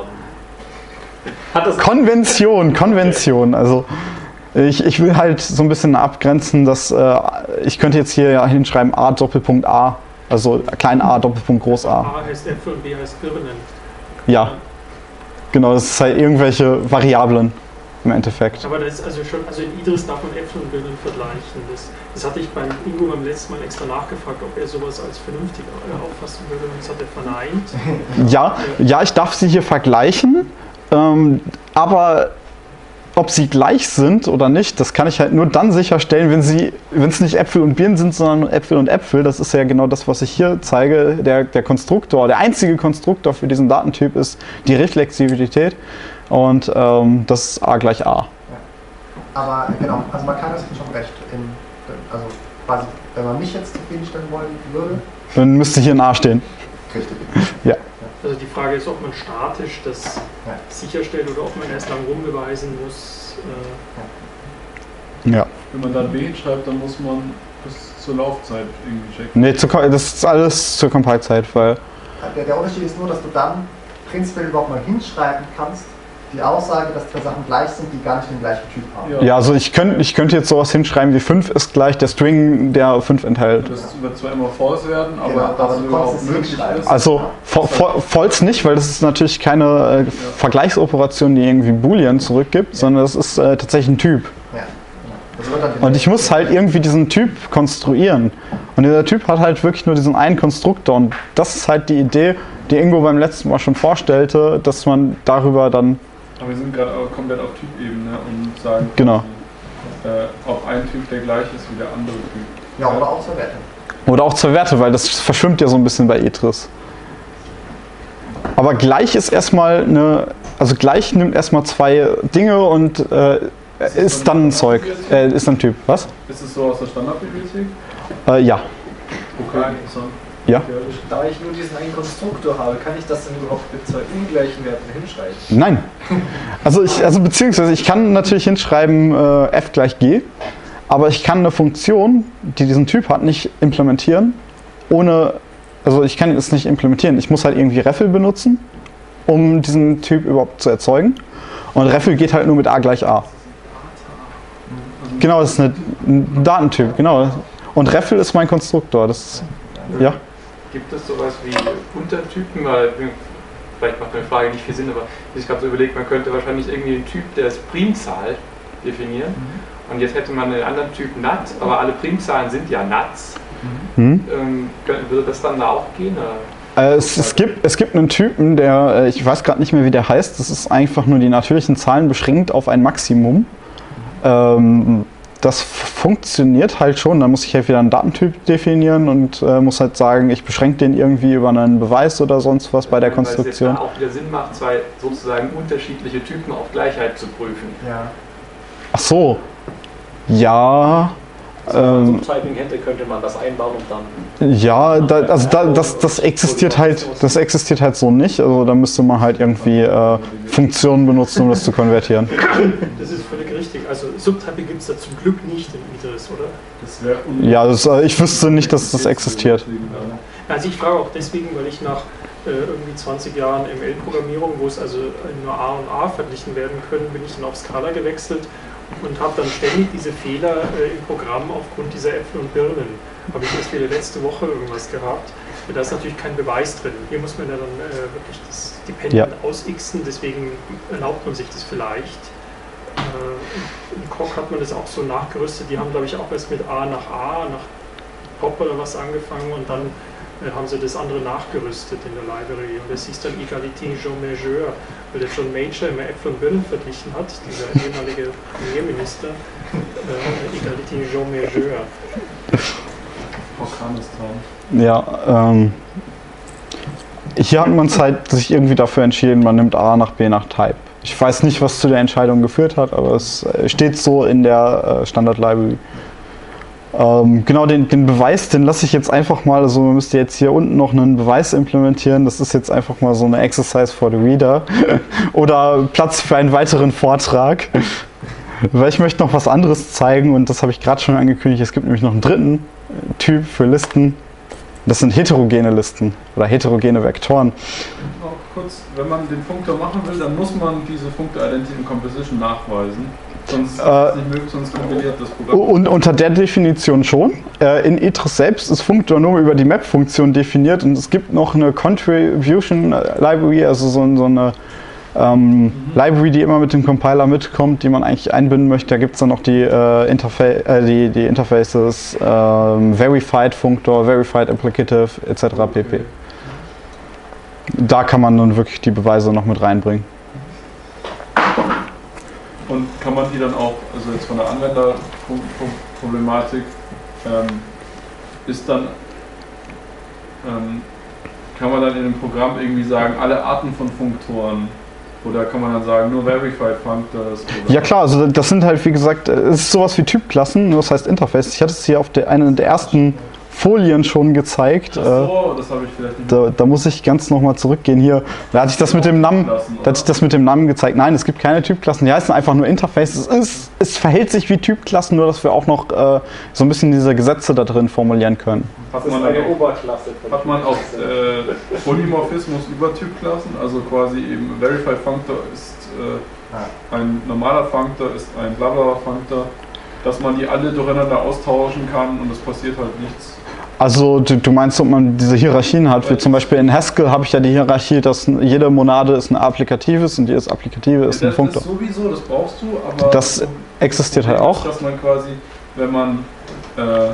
Konvention, Konvention. Also ich, ich will halt so ein bisschen abgrenzen, dass äh, ich könnte jetzt hier ja hinschreiben A Doppelpunkt A, also klein a Doppelpunkt groß A. A heißt Äpfel und B heißt Birnen. Ja, genau, das ist halt irgendwelche Variablen im Endeffekt. Aber das ist also schon, also in Idris darf man Äpfel und Birnen vergleichen. Das, das hatte ich beim Ingo beim letzten Mal extra nachgefragt, ob er sowas als vernünftig auffassen würde, und das hat er verneint. Ja, ja, ich darf sie hier vergleichen, ähm, aber ob sie gleich sind oder nicht, das kann ich halt nur dann sicherstellen, wenn sie, wenn es nicht Äpfel und Birnen sind, sondern nur Äpfel und Äpfel. Das ist ja genau das, was ich hier zeige. Der, der Konstruktor, der einzige Konstruktor für diesen Datentyp ist die Reflexivität und ähm, das ist A gleich A. Ja. Aber genau, also man kann das schon recht. In, also quasi, wenn man mich jetzt zufriedenstellen wollen würde, dann müsste hier ein A stehen. richtig. Ja. Also die Frage ist, ob man statisch das Ja. sicherstellt oder ob man erst lang rumbeweisen muss. Äh, Ja. Wenn man dann B hinschreibt, dann muss man bis zur Laufzeit irgendwie checken. Nee, zu, das ist alles zur Compile-Zeit, weil. Der, der Unterschied ist nur, dass du dann prinzipiell überhaupt mal hinschreiben kannst, die Aussage, dass zwei Sachen gleich sind, die gar nicht den gleichen Typ haben. Ja. Ja, also ich könnte ich könnte jetzt sowas hinschreiben wie fünf ist gleich der String, der fünf enthält. Das wird zwar immer false werden, aber Genau, dass aber es du überhaupt konntest es möglich hinschreiben. ist. Also fo- fo- false nicht, weil das ist natürlich keine äh, Vergleichsoperation, die irgendwie Boolean zurückgibt, sondern das ist äh, tatsächlich ein Typ. Ja, genau. Das wird dann Und ich muss halt irgendwie diesen Typ konstruieren. Und dieser Typ hat halt wirklich nur diesen einen Konstruktor. Und das ist halt die Idee, die Ingo beim letzten Mal schon vorstellte, dass man darüber dann. Aber wir sind gerade auch komplett auf Typebene und sagen, Genau. äh, ob ein Typ der gleiche ist wie der andere Typ. Ja, oder auch zur Werte. Oder auch zur Werte, weil das verschwimmt ja so ein bisschen bei Idris. Aber gleich ist erstmal eine. Also gleich nimmt erstmal zwei Dinge und äh, ist dann ein Zeug. Äh, ist ein Typ. Was? Ist es so aus der Standardbibliothek? Äh, ja. Okay, interessant. Ja. Da ich nur diesen einen Konstruktor habe, kann ich das denn überhaupt mit zwei ungleichen Werten hinschreiben? Nein. Also, ich, also beziehungsweise ich kann natürlich hinschreiben äh, f gleich g, aber ich kann eine Funktion, die diesen Typ hat, nicht implementieren, ohne, also ich kann es nicht implementieren. Ich muss halt irgendwie Refl benutzen, um diesen Typ überhaupt zu erzeugen. Und Refl geht halt nur mit a gleich a. Genau, das ist eine, ein Datentyp, genau. Und Refl ist mein Konstruktor. Das ist, ja. Gibt es sowas wie Untertypen? Weil, vielleicht macht meine Frage nicht viel Sinn, aber ich habe so überlegt, man könnte wahrscheinlich irgendwie einen Typ, der ist Primzahl definieren. Mhm. Und jetzt hätte man einen anderen Typ Nat, aber alle Primzahlen sind ja Nats. Mhm. Ähm, würde das dann da auch gehen? Oder? Äh, es, es, gibt, es gibt einen Typen, der, äh, ich weiß gerade nicht mehr, wie der heißt, das ist einfach nur die natürlichen Zahlen beschränkt auf ein Maximum. Ähm, Das funktioniert halt schon, da muss ich halt wieder einen Datentyp definieren und äh, muss halt sagen, ich beschränke den irgendwie über einen Beweis oder sonst was bei der Konstruktion. Weil es jetzt auch wieder Sinn macht, zwei sozusagen unterschiedliche Typen auf Gleichheit zu prüfen. Ja. Ach so, ja. Also, wenn man so Ähm, ein Typing hätte, könnte man das einbauen und dann. ja, da, also da, das, das existiert halt, das existiert halt so nicht. Also da müsste man halt irgendwie äh, Funktionen benutzen, um das zu konvertieren. Das ist völlig richtig. Also Subtyping gibt es da zum Glück nicht in Idris, oder? Das wäre Ja, das, äh, ich wüsste nicht, dass das existiert. Also ich frage auch deswegen, weil ich nach äh, irgendwie zwanzig Jahren M L-Programmierung, wo es also nur A und A verglichen werden können, bin ich dann auf Scala gewechselt und habe dann ständig diese Fehler äh, im Programm aufgrund dieser Äpfel und Birnen. Habe ich erst wieder letzte Woche irgendwas gehabt. Da ist natürlich kein Beweis drin. Hier muss man ja dann äh, wirklich das Dependent Ja. ausixen, deswegen erlaubt man sich das vielleicht. Äh, in Coq hat man das auch so nachgerüstet. Die haben, glaube ich, auch erst mit A nach A, nach Pop oder was angefangen und dann äh, haben sie das andere nachgerüstet in der Library und es hieß dann Egalité Jean Majeur, weil der John Major immer Äpfel und Birnen verglichen hat, dieser ehemalige Premierminister. Äh, Egalité Jean Majeur. Ja, ähm, hier hat man halt sich irgendwie dafür entschieden, man nimmt A nach B nach Type. Ich weiß nicht, was zu der Entscheidung geführt hat, aber es steht so in der äh, Standard Library. Ähm, genau, den, den Beweis, den lasse ich jetzt einfach mal, also man müsste jetzt hier unten noch einen Beweis implementieren, das ist jetzt einfach mal so eine Exercise for the Reader oder Platz für einen weiteren Vortrag. Weil ich möchte noch was anderes zeigen und das habe ich gerade schon angekündigt, es gibt nämlich noch einen dritten Typ für Listen. Das sind heterogene Listen oder heterogene Vektoren. Noch kurz, wenn man den Funktor machen will, dann muss man diese Funktor-Identity in Composition nachweisen. Sonst ist es nicht möglich, sonst kompiliert das Programm. Und unter der Definition schon. In Etris selbst ist Funktor nur über die Map-Funktion definiert und es gibt noch eine Contribution Library, also so, so eine ähm, mhm. Library, die immer mit dem Compiler mitkommt, die man eigentlich einbinden möchte. Da gibt es dann noch die, äh, Interfa äh, die, die Interfaces äh, Verified Funktor, Verified Applicative et cetera pp. Okay. Da kann man dann wirklich die Beweise noch mit reinbringen. Und kann man die dann auch, also jetzt von der Anwenderproblematik, ähm, ist dann, ähm, kann man dann in dem Programm irgendwie sagen, alle Arten von Funktoren, oder kann man dann sagen, nur Verified Functors? Oder? Ja klar, also das sind halt wie gesagt, es ist sowas wie Typklassen, das heißt Interface. Ich hatte es hier auf der, einer der ersten Folien schon gezeigt. Ach so, das habe ich vielleicht nicht. Da, da muss ich ganz nochmal zurückgehen. Hier, da hatte ich das mit dem Namen, da hatte ich das mit dem Namen gezeigt. Nein, es gibt keine Typklassen. Die heißen einfach nur Interfaces. Es, ist, es verhält sich wie Typklassen, nur dass wir auch noch äh, so ein bisschen diese Gesetze da drin formulieren können. Hat man eine Oberklasse? Hat man auch äh, Polymorphismus über Typklassen? Also quasi eben Verified Functor ist äh, ein normaler Functor, ist ein Blabla Functor, dass man die alle durcheinander austauschen kann und es passiert halt nichts. Also du, du meinst, ob man diese Hierarchien hat, wie zum Beispiel in Haskell habe ich ja die Hierarchie, dass jede Monade ist ein applikatives und jedes Applikative ist ein Funktor. Das ist sowieso, das brauchst du, aber das existiert halt auch. Dass man quasi, wenn man äh, ähm,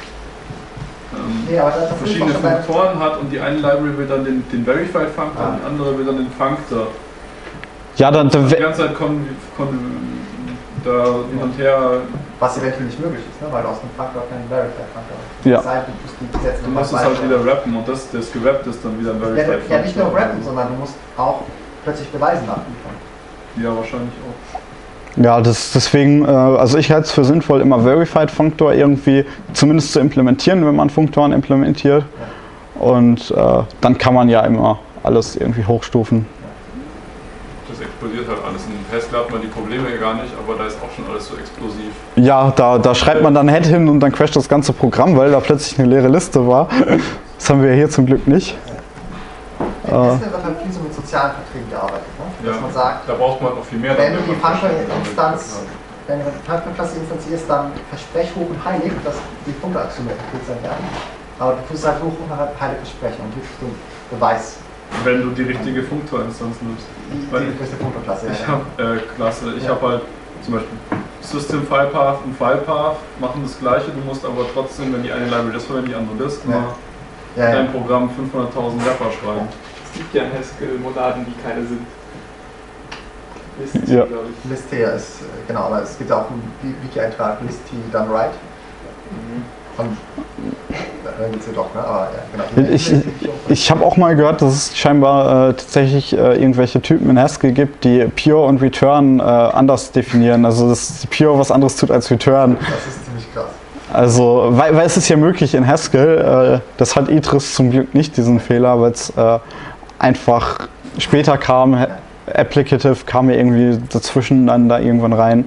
ja, verschiedene Funktoren hat und die eine Library will dann den, den Verified Functor ah. und die andere will dann den Functor. Ja, dann... dann die ganze Zeit kon, kon, da hin und her... Was eventuell nicht möglich ist, ne? Weil aus dem Functor kein Verified Functor. Ja. Das heißt, du musst die Gesetze du musst es halt wieder rappen und das, das gewappt ist dann wieder ein Verified ja, Functor. Ja, nicht nur rappen, sondern du musst auch plötzlich Beweise nachliefern. Ja, wahrscheinlich auch. Ja, das, deswegen, äh, also ich halte es für sinnvoll, immer Verified Functor irgendwie zumindest zu implementieren, wenn man Funktoren implementiert. Ja. Und äh, dann kann man ja immer alles irgendwie hochstufen. Das explodiert halt alles. In Haskell hat man die Probleme gar nicht, aber da ist auch schon alles so explosiv. Ja, da, da schreibt man dann Head hin und dann crasht das ganze Programm, weil da plötzlich eine leere Liste war. Das haben wir hier zum Glück nicht. In Haskell wird halt viel so mit sozialen Verträgen gearbeitet. Ne? Dass ja, man sagt, da braucht man noch viel mehr. Wenn du die Functor-Instanz, wenn du die Functor-Klasse instanzierst, dann versprech hoch und heilig, dass die Funktoraxiome erfüllt sein werden. Aber du tust halt hoch und heilig versprechen und gibst du Beweis. Wenn du die richtige Funktorinstanz nimmst. Die, die richtige Funktorklasse, ich ja. habe äh, Klasse, ich ja. habe halt zum Beispiel System Filepath und Filepath machen das gleiche, du musst aber trotzdem, wenn die eine Library das verwendet, die andere das, ja. Ja, dein ja. Programm fünfhunderttausend Wrapper schreiben. Es gibt ja in Haskell Monaden, die keine sind. List, ja. glaube ich. List hier ist, genau, aber es gibt auch einen Wiki-Eintrag, List done right. Mhm. Und dann geht's ja doch, ne? Aber ja, genau. Ich, ich, ich habe auch mal gehört, dass es scheinbar äh, tatsächlich äh, irgendwelche Typen in Haskell gibt, die Pure und Return äh, anders definieren. Also dass Pure was anderes tut als Return. Das ist ziemlich krass. Also, weil, weil es ist ja möglich in Haskell, äh, das hat Etris zum Glück nicht, diesen Fehler, weil es äh, einfach später kam, ja. Applicative kam ja irgendwie dazwischen dann da irgendwann rein.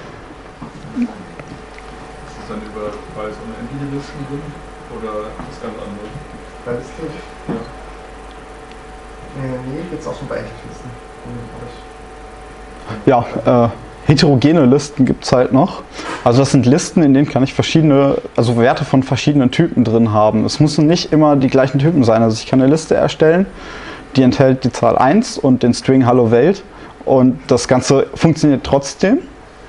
Listen drin oder was ganz anderes? Realistisch? Ja. Nee, nee, jetzt auch schon bei Echtlisten. Ja, äh, heterogene Listen gibt es halt noch. Also das sind Listen, in denen kann ich verschiedene, also Werte von verschiedenen Typen drin haben. Es müssen nicht immer die gleichen Typen sein. Also ich kann eine Liste erstellen, die enthält die Zahl eins und den String Hallo Welt und das Ganze funktioniert trotzdem.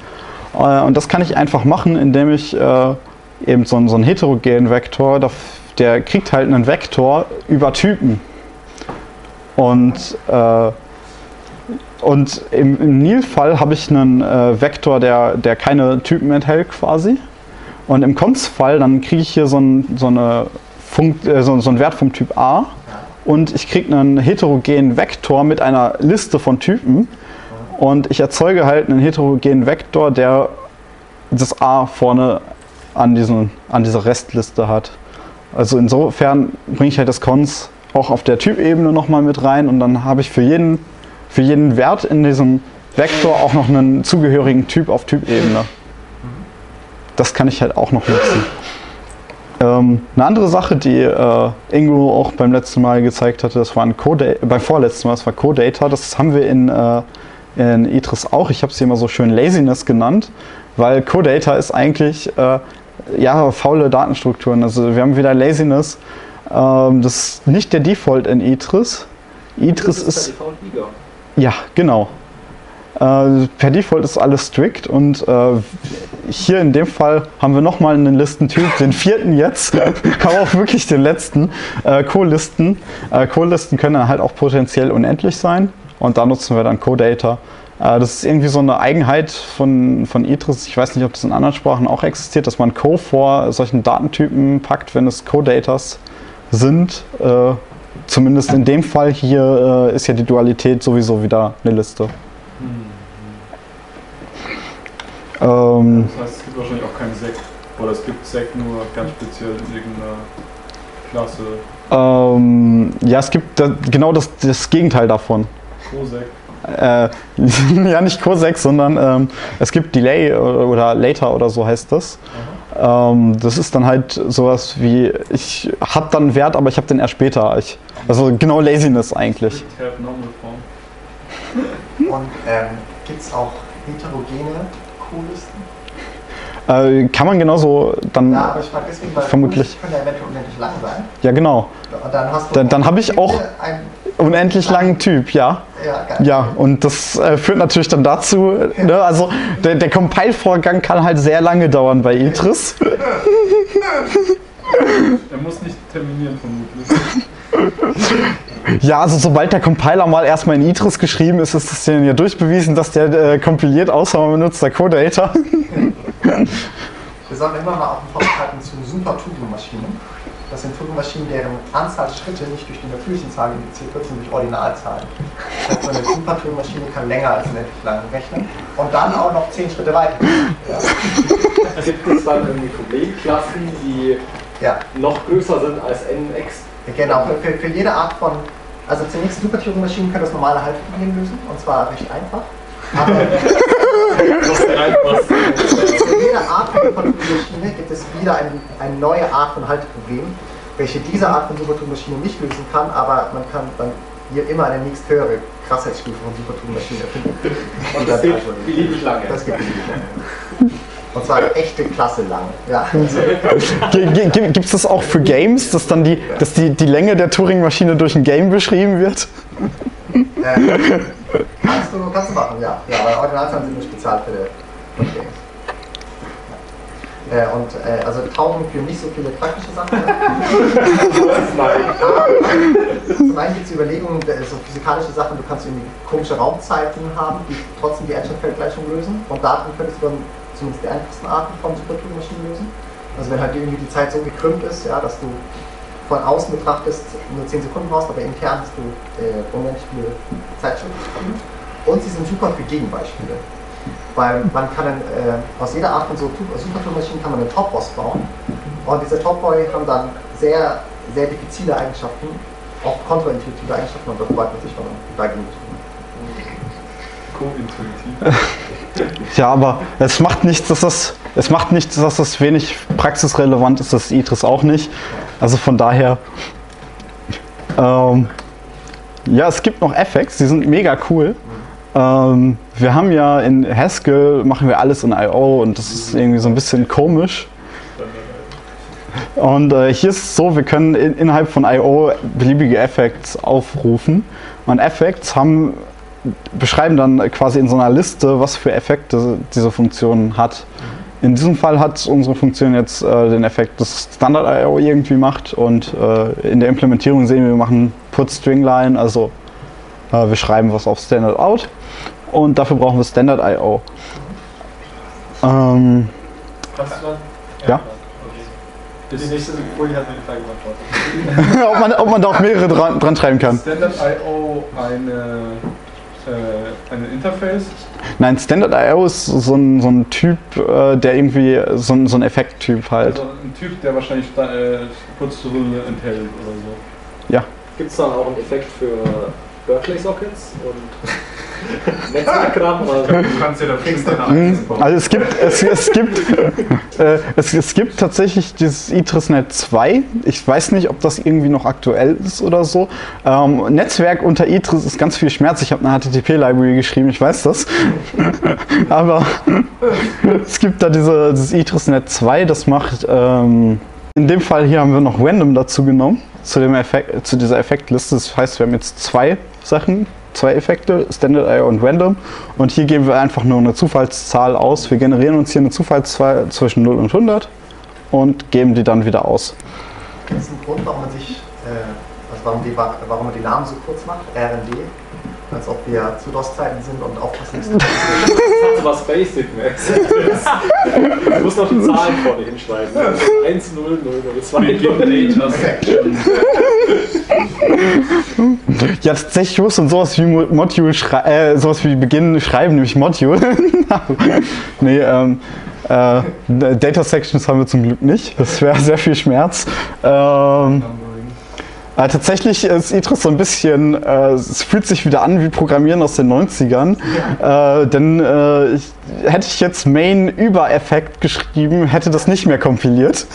Äh, und das kann ich einfach machen, indem ich äh, eben so, so einen heterogenen Vektor der kriegt halt einen Vektor über Typen. Und, äh, und im, im Nil-Fall habe ich einen äh, Vektor, der, der keine Typen enthält quasi. Und im Cons-Fall, dann kriege ich hier so, ein, so, eine Funkt, äh, so, so einen Wert vom Typ A. Und ich kriege einen heterogenen Vektor mit einer Liste von Typen. Und ich erzeuge halt einen heterogenen Vektor, der das A vorne an, diesen, an dieser Restliste hat. Also insofern bringe ich halt das Cons auch auf der Typebene nochmal mit rein und dann habe ich für jeden, für jeden Wert in diesem Vektor auch noch einen zugehörigen Typ auf Typebene. Das kann ich halt auch noch nutzen. Ähm, eine andere Sache, die äh, Ingo auch beim letzten Mal gezeigt hatte, das war ein Co-Data, beim vorletzten Mal, das war Co-Data, das haben wir in, äh, in Idris auch, ich habe es hier immer so schön Laziness genannt, weil Co-Data ist eigentlich äh, ja, faule Datenstrukturen. Also wir haben wieder Laziness. Ähm, das ist nicht der Default in Idris. Idris ist, ist per Default eager. Ja, genau. Äh, per Default ist alles strict und äh, hier in dem Fall haben wir nochmal einen Listentyp, den vierten jetzt, aber auch wirklich den letzten. Äh, Co-Listen. Äh, Co-Listen können dann halt auch potenziell unendlich sein und da nutzen wir dann Co-Data. Das ist irgendwie so eine Eigenheit von, von Idris. Ich weiß nicht, ob das in anderen Sprachen auch existiert, dass man Co vor solchen Datentypen packt, wenn es Co-Datas sind. Äh, zumindest in dem Fall hier äh, ist ja die Dualität sowieso wieder eine Liste. Hm. Ähm, das heißt, es gibt wahrscheinlich auch keinen Sekt. Oder es gibt Sekt nur ganz speziell in irgendeiner Klasse. Ähm, ja, es gibt da, genau das, das Gegenteil davon. Co-Sekt. Äh, ja, nicht Cosec, sondern ähm, es gibt Delay oder, oder Later oder so heißt das. Ähm, das ist dann halt sowas wie, ich habe dann einen Wert, aber ich habe den erst später. Ich, also genau Laziness eigentlich. Und ähm, gibt es auch heterogene Co-Listen? Äh, kann man genauso dann ja, aber ich frage deswegen, weil vermutlich können ja eventuell unendlich lang sein. Ja, genau. Und dann hast du dann, dann habe ich auch einen unendlich langen Typ, ja. Ja, geil. Ja, und das äh, führt natürlich dann dazu, ja. ne, also der, der Compile-Vorgang kann halt sehr lange dauern bei Idris. Er muss nicht terminieren vermutlich. Ja, also sobald der Compiler mal erstmal in Idris geschrieben ist, ist es ja durchbewiesen, dass der äh, kompiliert, außer man benutzt der Co-Data. Wir sollten immer mal auf den Kopf halten zu Super-Turing-Maschinen. Das sind Turing-Maschinen, deren Anzahl Schritte nicht durch die natürlichen Zahlen indiziert wird, sondern durch Ordinalzahlen. Das heißt, eine Super-Turing-Maschine kann länger als unendlich lang rechnen und dann auch noch zehn Schritte weiter. Ja. Gibt es dann irgendwie Problemklassen, die ja. noch größer sind als N X? Genau, für, für jede Art von, also zunächst Super-Turing-Maschinen können das normale Halteproblem lösen, und zwar recht einfach. Aber für jede Art von Super-Turing-Maschine gibt es wieder ein, eine neue Art von Halteproblem, welche diese Art von Super-Turing-Maschine nicht lösen kann, aber man kann dann hier immer eine nächsthöhere Krassheitsstufe von Super-Turing-Maschinen erfinden. Und das geht beliebig lange. Das geht beliebig lange. Und zwar echte Klasse lang. Ja. Gibt es das auch für Games, dass dann die, dass die, die Länge der Turing-Maschine durch ein Game beschrieben wird? Äh, kannst, du, kannst du machen, ja. Ja, aber Originalzahlen sind nur Spezialfälle von Games. Äh, und äh, also taugen für nicht so viele praktische Sachen. Zum einen gibt es Überlegungen, so physikalische Sachen, du kannst irgendwie komische Raumzeiten haben, die trotzdem die Edge-Feldgleichung lösen. Und Daten könntest du dann zumindest die einfachsten Arten von Super-Turing-Maschinen lösen. Also wenn halt irgendwie die Zeit so gekrümmt ist, ja, dass du von außen betrachtest nur zehn Sekunden brauchst, aber intern hast du äh, unendlich viele Zeitschriften. Und sie sind super für Gegenbeispiele. Weil man kann dann, äh, aus jeder Art von so Super-Turing-Maschinen kann man einen Top-Boss bauen. Und diese Top-Boy haben dann sehr, sehr diffizile Eigenschaften, auch kontraintuitive Eigenschaften, und das freut man sich, wenn man dagegen Co-intuitiv. Ja, aber es macht nichts, dass das, es macht nichts, dass das wenig praxisrelevant ist, das Idris auch nicht. Also von daher, ähm, ja, es gibt noch Effects, die sind mega cool. Ähm, wir haben ja in Haskell, machen wir alles in I O und das ist irgendwie so ein bisschen komisch. Und äh, hier ist es so, wir können in, innerhalb von I O beliebige Effects aufrufen. Und Effects haben, beschreiben dann quasi in so einer Liste, was für Effekte diese Funktion hat. in diesem Fall hat unsere Funktion jetzt äh, den Effekt, dass Standard I O irgendwie macht und äh, in der Implementierung sehen wir, wir machen Put Stringline, also äh, wir schreiben was auf Standard Out und dafür brauchen wir Standard I O. Ähm, Kannst du dann? Ja. Okay. Die nächste Folie hat mir die Frage beantwortet. ob, man, ob man da auch mehrere dran, dran schreiben kann. Standard I O eine, äh, eine Interface? Nein, Standard I O ist so ein, so ein Typ, äh, der irgendwie so ein, so ein Effekttyp halt. Also ein Typ, der wahrscheinlich äh, Putzrülle enthält oder so. Ja. Gibt es dann auch einen Effekt für Berkeley-Sockets und Netzwerkkram? Du kannst ja da kriegst deine Mhm. Access bauen. Also es gibt, es, es gibt, äh, es, es gibt tatsächlich dieses ITRIS-Net zwei. Ich weiß nicht, ob das irgendwie noch aktuell ist oder so. Ähm, Netzwerk unter ITRIS ist ganz viel Schmerz. Ich habe eine H T T P-Library geschrieben, ich weiß das. Aber es gibt da diese, dieses ITRIS-Net zwei, das macht, ähm, in dem Fall hier haben wir noch Random dazu genommen, zu, dem Effekt, zu dieser Effektliste. Das heißt, wir haben jetzt zwei Sachen. Zwei Effekte, Standard I O und Random. Und hier geben wir einfach nur eine Zufallszahl aus. Wir generieren uns hier eine Zufallszahl zwischen null und hundert und geben die dann wieder aus. Das ist ein Grund, warum man sich, äh, also warum, die, warum man die Namen so kurz macht, R N D, als ob wir zu DOS-Zeiten sind und aufpassen müssen. Das hat was Basic, Max. Du musst noch die Zahlen vorne hinschreiben. eins, null, null, null, zwei, Data Section. Ja, tatsächlich muss man sowas wie Module schrei äh, sowas wie Beginn schreiben, nämlich Module. Nee, ähm, äh, Data Sections haben wir zum Glück nicht. Das wäre sehr viel Schmerz. Ähm, äh, tatsächlich ist ITRIS so ein bisschen, äh, es fühlt sich wieder an wie Programmieren aus den neunzigern. Äh, denn äh, ich, hätte ich jetzt Main über Effekt geschrieben, hätte das nicht mehr kompiliert.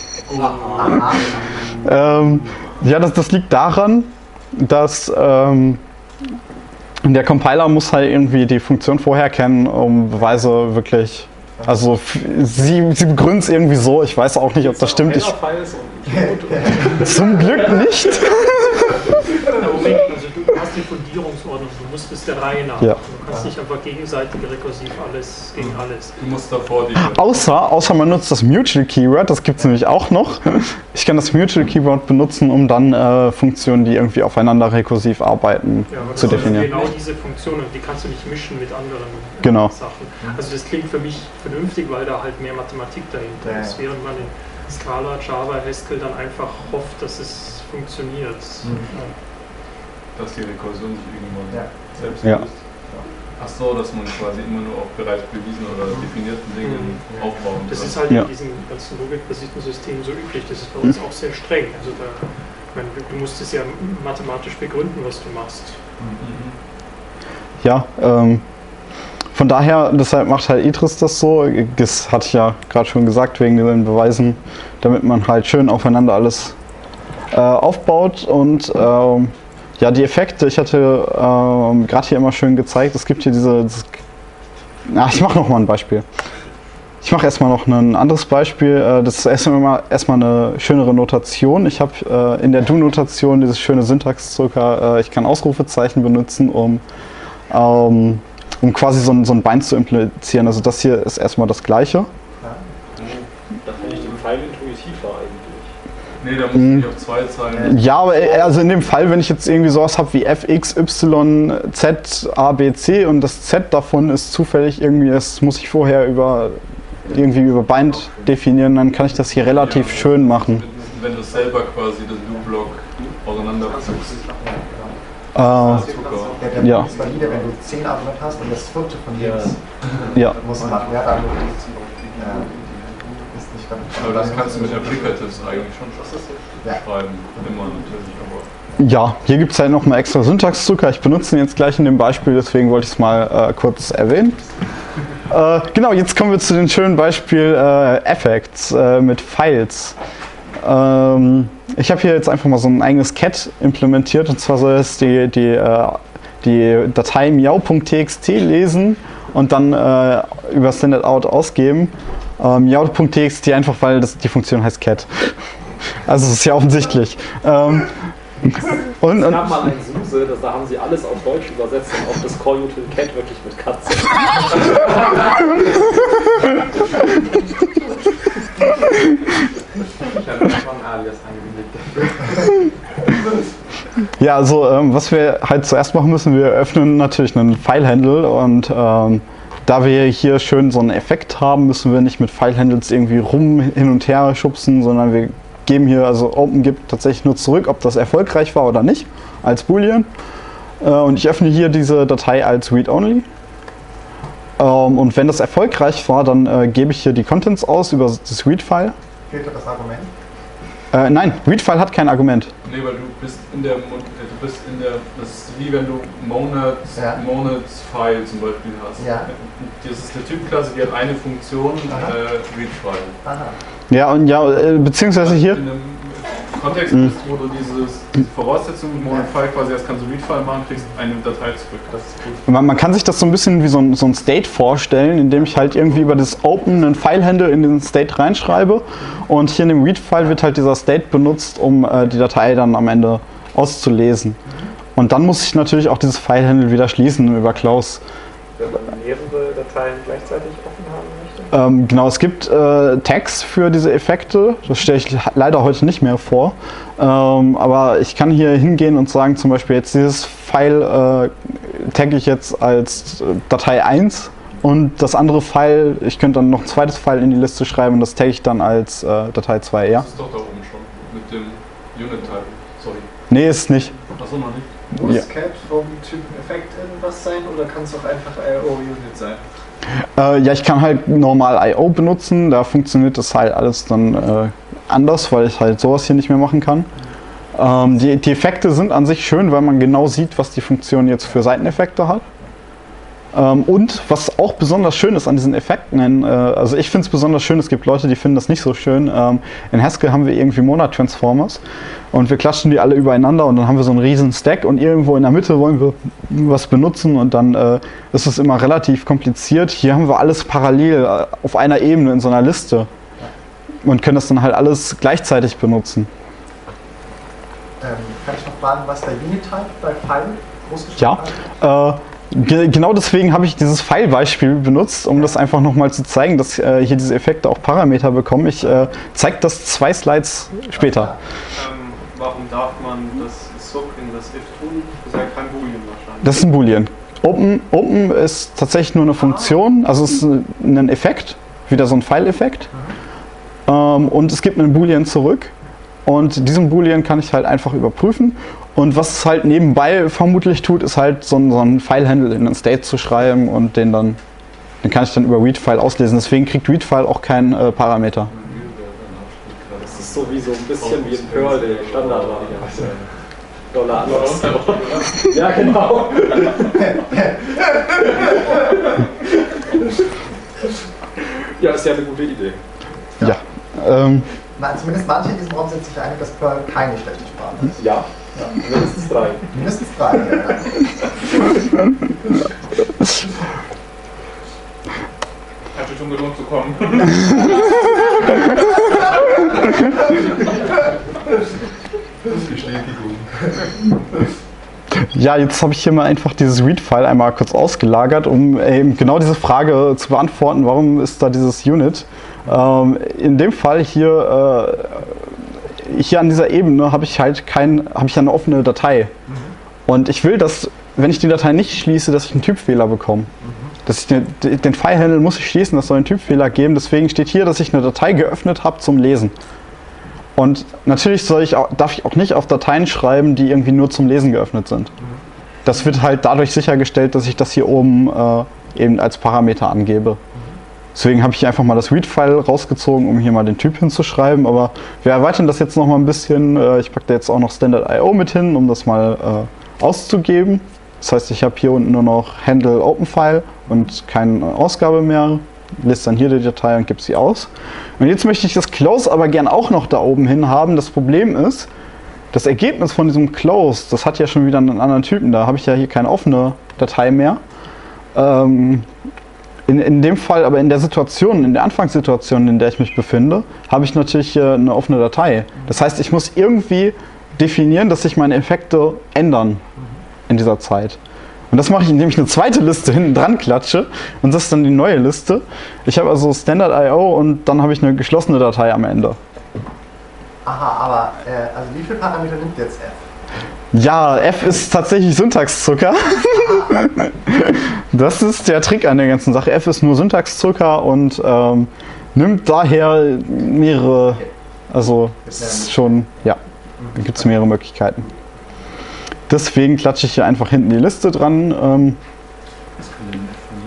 ähm, ja, das, das liegt daran, dass ähm, der Compiler muss halt irgendwie die Funktion vorher kennen, um Beweise wirklich, also sie, sie begründen es irgendwie so, ich weiß auch nicht, ob das stimmt. Ich, zum Glück nicht. Moment, also du hast die Fundierungsordnung, du musst es der Reihe nach. Ja. Du kannst nicht einfach gegenseitig rekursiv alles gegen alles. Du musst davor die. Außer, außer man nutzt das Mutual Keyword, das gibt es nämlich auch noch. Ich kann das Mutual Keyword benutzen, um dann äh, Funktionen, die irgendwie aufeinander rekursiv arbeiten, Ja, aber zu das definieren. sind genau diese Funktionen, die kannst du nicht mischen mit anderen äh, Genau. Sachen. Also das klingt für mich vernünftig, weil da halt mehr Mathematik dahinter Ja. ist, während man in Scala, Java, Haskell dann einfach hofft, dass es funktioniert. Mhm. Ja. Dass die Rekursion sich irgendwann Ja. selbst Ja. löst. Ach so, dass man quasi immer nur auf bereits bewiesen oder definierten Dingen Mhm. aufbauen Das kann. ist halt Ja. in diesen ganzen logikbasierten Systemen so üblich. Das ist bei uns auch sehr streng. Also da, ich meine, du, du musst es ja mathematisch begründen, was du machst. Mhm. Ja, ähm, von daher, deshalb macht halt ITRIS das so. Das hatte ich ja gerade schon gesagt, wegen den Beweisen, damit man halt schön aufeinander alles äh, aufbaut. Und ähm, ja, die Effekte, ich hatte ähm, gerade hier immer schön gezeigt, es gibt hier diese. Dieses, ach, ich mache nochmal ein Beispiel. Ich mache erstmal noch ein anderes Beispiel. Äh, das ist erstmal, erstmal eine schönere Notation. Ich habe äh, in der Do-Notation dieses schöne Syntax-Zucker, äh, ich kann Ausrufezeichen benutzen, um. Ähm, um quasi so ein, so ein Bind zu implizieren. Also das hier ist erstmal das Gleiche. Da finde ich den Pfeil intuitiver eigentlich. Nee, da musst du Mhm. nicht auf zwei Zeilen. Ja, aber äh, also in dem Fall, wenn ich jetzt irgendwie sowas habe wie f, x, y, z, a, b, c und das z davon ist zufällig irgendwie, das muss ich vorher über irgendwie über Bind definieren, dann kann ich das hier relativ Ja, schön machen. Wenn du selber quasi das Do-Block auseinander zugst. Äh, Ja, der Ja. Punkt ist valide, wenn du zehn Argumente hast und das vierte von Ja. links ja. muss man machen. Ja, dann äh, ist nicht ganz. Aber das kannst du mit Applicatives eigentlich schon Ja. schreiben. Immer natürlich, aber. Ja, hier gibt es halt nochmal extra Syntaxzucker. Ich benutze ihn jetzt gleich in dem Beispiel, deswegen wollte ich es mal äh, kurz erwähnen. Äh, genau, jetzt kommen wir zu dem schönen Beispiel äh, Effects äh, mit Files. Ähm, ich habe hier jetzt einfach mal so ein eigenes Cat implementiert, und zwar soll es die, die, äh, die Datei miau.txt lesen und dann äh, über Standard Out ausgeben. Äh, miau.txt einfach, weil das, die Funktion heißt Cat. Also das ist ja offensichtlich. Ähm, Und, Es und, gab mal ein SUSE, das, da haben sie alles auf Deutsch übersetzt und auch das Call Util Cat wirklich mit Katze. Ich habe schon Alias angelegt. ja, also ähm, was wir halt zuerst machen müssen, wir öffnen natürlich einen File-Handle und ähm, da wir hier schön so einen Effekt haben, müssen wir nicht mit File-Handles irgendwie rum hin und her schubsen, sondern wir geben hier, also Open gibt tatsächlich nur zurück, ob das erfolgreich war oder nicht, als Boolean. Äh, und ich öffne hier diese Datei als Read-Only. Ähm, und wenn das erfolgreich war, dann äh, gebe ich hier die Contents aus über das Read-File. Fehlt dir das Argument? Äh, nein, Read-File hat kein Argument. Nee, weil du bist in der, Mon- äh, du bist in der, das ist wie wenn du Monads, Ja. Monads File zum Beispiel hast. Ja. Das ist eine Typklasse, die hat eine Funktion, Aha. äh, Read File. Aha. Ja, und ja, äh, beziehungsweise hier. In einem Kontext Mhm. bist, wo du dieses, diese Voraussetzung mit Monad File quasi hast, kannst du Read File machen, kriegst eine Datei zurück. Das ist gut. Man, man kann sich das so ein bisschen wie so ein, so ein State vorstellen, indem ich halt irgendwie über das Open einen File-Handle in den State reinschreibe und hier in dem Read-File wird halt dieser State benutzt, um äh, die Datei dann am Ende auszulesen. Und dann muss ich natürlich auch dieses File-Handle wieder schließen über Close. Wenn man mehrere Dateien gleichzeitig offen haben möchte. Ähm, genau, es gibt äh, Tags für diese Effekte, das stelle ich leider heute nicht mehr vor, ähm, aber ich kann hier hingehen und sagen, zum Beispiel jetzt dieses File äh, tagge ich jetzt als äh, Datei eins und das andere File, ich könnte dann noch ein zweites File in die Liste schreiben und das tagge ich dann als äh, Datei zwei, ja? Das ist doch da oben schon, mit dem Unit-Teil. Sorry. Nee, ist nicht. Achso, noch nicht. Muss Ja. Cat vom Typen Effekt irgendwas sein oder kann es auch einfach I O-Unit sein? Äh, ja, ich kann halt normal I O benutzen, da funktioniert das halt alles dann äh, anders, weil ich halt sowas hier nicht mehr machen kann. Ähm, die, die Effekte sind an sich schön, weil man genau sieht, was die Funktion jetzt für Seiteneffekte hat. Ähm, und was auch besonders schön ist an diesen Effekten, äh, also ich finde es besonders schön, es gibt Leute, die finden das nicht so schön. Ähm, in Haskell haben wir irgendwie Monad-Transformers und wir klatschen die alle übereinander und dann haben wir so einen riesen Stack und irgendwo in der Mitte wollen wir was benutzen und dann äh, ist es immer relativ kompliziert. Hier haben wir alles parallel äh, auf einer Ebene in so einer Liste und können das dann halt alles gleichzeitig benutzen. Ähm, kann ich noch fragen, was der Unit-Type bei File großgeschrieben Ja. hat? Äh, Ge- Genau deswegen habe ich dieses File-Beispiel benutzt, um das einfach nochmal zu zeigen, dass äh, hier diese Effekte auch Parameter bekommen. Ich äh, zeige das zwei Slides später. Ähm, warum darf man das Suck in das If tun? Das ist ja kein Boolean wahrscheinlich. Das ist ein Boolean. Open, Open ist tatsächlich nur eine Funktion, also es ist ein Effekt, wieder so ein File-Effekt. Ähm, und es gibt einen Boolean zurück. Und diesen Boolean kann ich halt einfach überprüfen. Und was es halt nebenbei vermutlich tut, ist halt so ein, so ein File-Handle in den State zu schreiben und den dann, den kann ich dann über Readfile auslesen. Deswegen kriegt Readfile auch keinen äh, Parameter. Das ist so wie so ein bisschen wie in Perl, der Standardvariante. Dollar anders. Ja, genau. Ja, ist ja eine gute Idee. Ja. Ähm, Na, zumindest manche in diesem Raum sind sich einig, dass Perl keine schlechte Sprache ist. Ja, mindestens drei. Mindestens drei. Ja. Hat sich schon gelohnt zu kommen. Ja, jetzt habe ich hier mal einfach dieses Read-File einmal kurz ausgelagert, um eben genau diese Frage zu beantworten, warum ist da dieses Unit. Ähm, in dem Fall hier, äh, hier an dieser Ebene habe ich halt kein, habe ich eine offene Datei. Und ich will, dass, wenn ich die Datei nicht schließe, dass ich einen Typfehler bekomme. Dass ich den, den File-Handle muss ich schließen, das soll einen Typfehler geben. Deswegen steht hier, dass ich eine Datei geöffnet habe zum Lesen. Und natürlich soll ich auch, darf ich auch nicht auf Dateien schreiben, die irgendwie nur zum Lesen geöffnet sind. Das wird halt dadurch sichergestellt, dass ich das hier oben äh, eben als Parameter angebe. Deswegen habe ich hier einfach mal das Read-File rausgezogen, um hier mal den Typ hinzuschreiben. Aber wir erweitern das jetzt noch mal ein bisschen. Äh, ich packe da jetzt auch noch Standard I O mit hin, um das mal äh, auszugeben. Das heißt, ich habe hier unten nur noch Handle OpenFile und keine Ausgabe mehr. Lese dann hier die Datei und gebe sie aus. Und jetzt möchte ich das Close aber gern auch noch da oben hin haben. Das Problem ist, das Ergebnis von diesem Close, das hat ja schon wieder einen anderen Typen. Da habe ich ja hier keine offene Datei mehr. Ähm, in, in dem Fall, aber in der Situation, in der Anfangssituation, in der ich mich befinde, habe ich natürlich hier eine offene Datei. Das heißt, ich muss irgendwie definieren, dass sich meine Effekte ändern in dieser Zeit. Und das mache ich, indem ich eine zweite Liste hinten dran klatsche und das ist dann die neue Liste. Ich habe also Standard I O und dann habe ich eine geschlossene Datei am Ende. Aha, aber äh, also wie viele Parameter nimmt jetzt F? Ja, F ist tatsächlich Syntaxzucker. Das ist der Trick an der ganzen Sache. F ist nur Syntaxzucker und ähm, nimmt daher mehrere, also ist schon, ja, da gibt es mehrere Möglichkeiten. Deswegen klatsche ich hier einfach hinten die Liste dran. Ähm, Was kann denn F von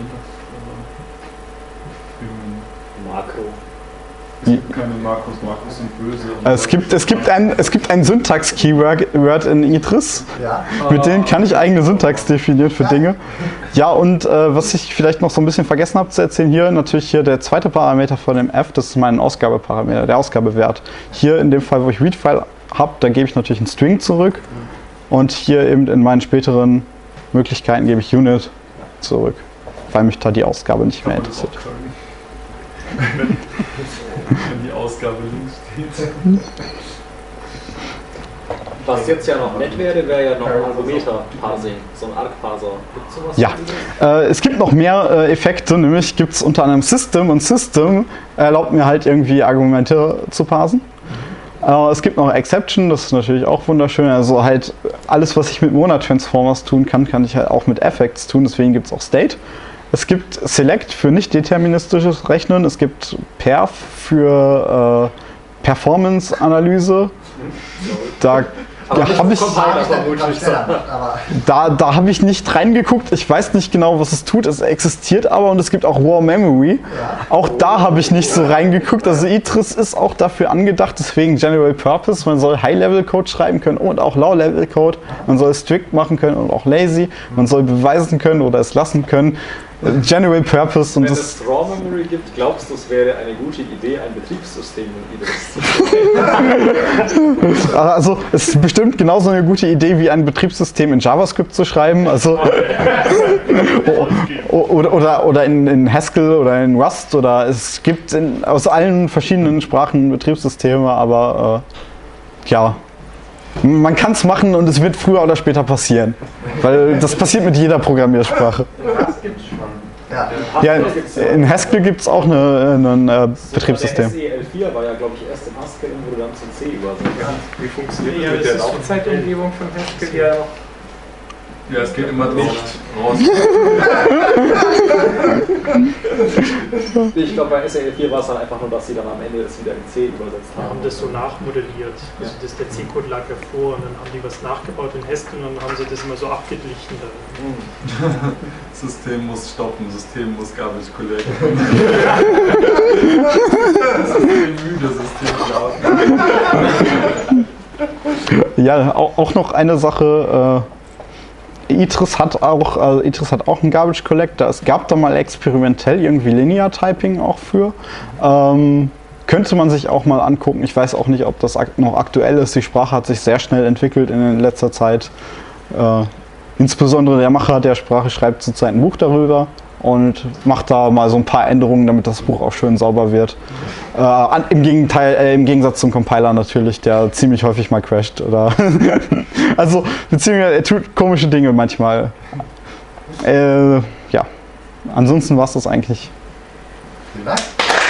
Syntax? Makro. Es gibt keine Makros, Makros sind böse. es, gibt, es, gibt ein, es gibt ein Syntax-Keyword in Idris. Ja. Mit denen kann ich eigene Syntax definieren für Dinge. Ja, und äh, was ich vielleicht noch so ein bisschen vergessen habe zu erzählen, hier natürlich hier der zweite Parameter von dem F, das ist mein Ausgabeparameter, der Ausgabewert. Hier in dem Fall, wo ich Readfile habe, da gebe ich natürlich einen String zurück. Und hier eben in meinen späteren Möglichkeiten gebe ich Unit zurück, weil mich da die Ausgabe nicht mehr interessiert. Wenn die Ausgabe links steht. Was jetzt ja noch nett wäre, wäre ja noch ein Argumenta-Parsing, so ein Arc-Parser. Gibt es sowas? Ja, äh, es gibt noch mehr äh, Effekte, nämlich gibt es unter anderem System und System erlaubt mir halt irgendwie Argumente zu parsen. Äh, es gibt noch Exception, das ist natürlich auch wunderschön, also halt alles, was ich mit Monad-Transformers tun kann, kann ich halt auch mit Effects tun, deswegen gibt es auch State. Es gibt Select für nicht deterministisches Rechnen, es gibt Perf für äh, Performance-Analyse. Da, da habe ich, da, da hab ich nicht reingeguckt, ich weiß nicht genau, was es tut, es existiert aber und es gibt auch Raw Memory. Auch da habe ich nicht so reingeguckt, also Idris ist auch dafür angedacht, deswegen General Purpose, man soll High-Level-Code schreiben können und auch Low-Level-Code, man soll Strict machen können und auch Lazy, man soll beweisen können oder es lassen können. General Purpose und Wenn das. es Raw Memory gibt, glaubst du, es wäre eine gute Idee, ein Betriebssystem in Idris zu schreiben? Also es ist bestimmt genauso eine gute Idee, wie ein Betriebssystem in JavaScript zu schreiben. Also oder, oder, oder in, in Haskell oder in Rust oder es gibt in, aus allen verschiedenen Sprachen Betriebssysteme, aber äh, ja. Man kann es machen und es wird früher oder später passieren. Weil das passiert mit jeder Programmiersprache. Das gibt's schon. Ja. Ja, in Haskell gibt es auch eine, ein äh, Betriebssystem. Der S E L vier war ja, glaube ich, erst in Haskell und wurde dann zum C übersetzt. Wie funktioniert Ja, das mit das der ist- Laufzeitumgebung von Haskell? Ja, Ja, es geht immer drauf raus. Ich glaube, bei S E L vier war es dann einfach nur, dass sie dann am Ende es wieder in C übersetzt Wir haben. haben das so nachmodelliert. Also das, der C-Code lag davor und dann haben die was nachgebaut in Haskell und dann haben sie das immer so abgeglichen. System muss stoppen, System muss Garbage collect. System müde, System laut. Ja, auch, auch noch eine Sache. Äh, Idris hat auch, also Idris hat auch einen Garbage Collector. Es gab da mal experimentell irgendwie Linear Typing auch für. Ähm, könnte man sich auch mal angucken. Ich weiß auch nicht, ob das ak noch aktuell ist. Die Sprache hat sich sehr schnell entwickelt in letzter Zeit. Äh, insbesondere der Macher der Sprache schreibt zurzeit ein Buch darüber und macht da mal so ein paar Änderungen, damit das Buch auch schön sauber wird. Äh, an, im, Gegenteil, äh, Im Gegensatz zum Compiler natürlich, der ziemlich häufig mal crasht. Oder also, beziehungsweise er tut komische Dinge manchmal. Äh, ja, ansonsten war es das eigentlich. Vielen Dank.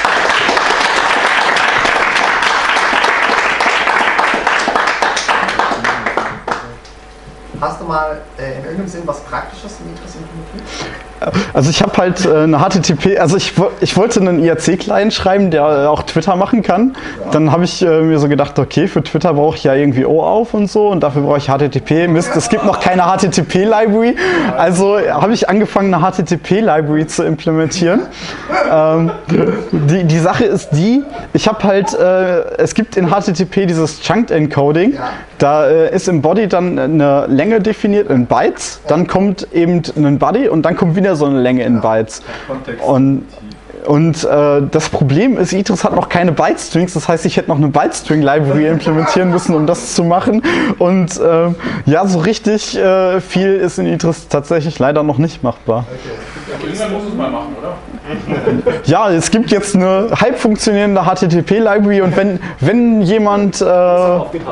Hast du mal äh, in irgendeinem Sinn was Praktisches in Idris implementiert? Also ich habe halt äh, eine H T T P, also ich, ich wollte einen I R C-Client schreiben, der äh, auch Twitter machen kann. Ja. Dann habe ich äh, mir so gedacht, okay, für Twitter brauche ich ja irgendwie O auf und so und dafür brauche ich H T T P. Mist, es gibt noch keine H T T P-Library. Also habe ich angefangen, eine H T T P-Library zu implementieren. ähm, die, die Sache ist die, ich habe halt, äh, es gibt in H T T P dieses Chunked Encoding. Ja. Da äh, ist im Body dann eine Länge definiert in Bytes, dann kommt eben ein Body und dann kommt wieder so eine Länge in Bytes. Und, und äh, das Problem ist, Idris hat noch keine Byte-Strings, das heißt, ich hätte noch eine Byte-String-Library implementieren müssen, um das zu machen. Und äh, ja, so richtig äh, viel ist in Idris tatsächlich leider noch nicht machbar. Okay. Aber irgendwann muss es mal machen, oder? Ja, es gibt jetzt eine halb funktionierende H T T P-Library und wenn, wenn jemand... Äh, auf GitHub, oder?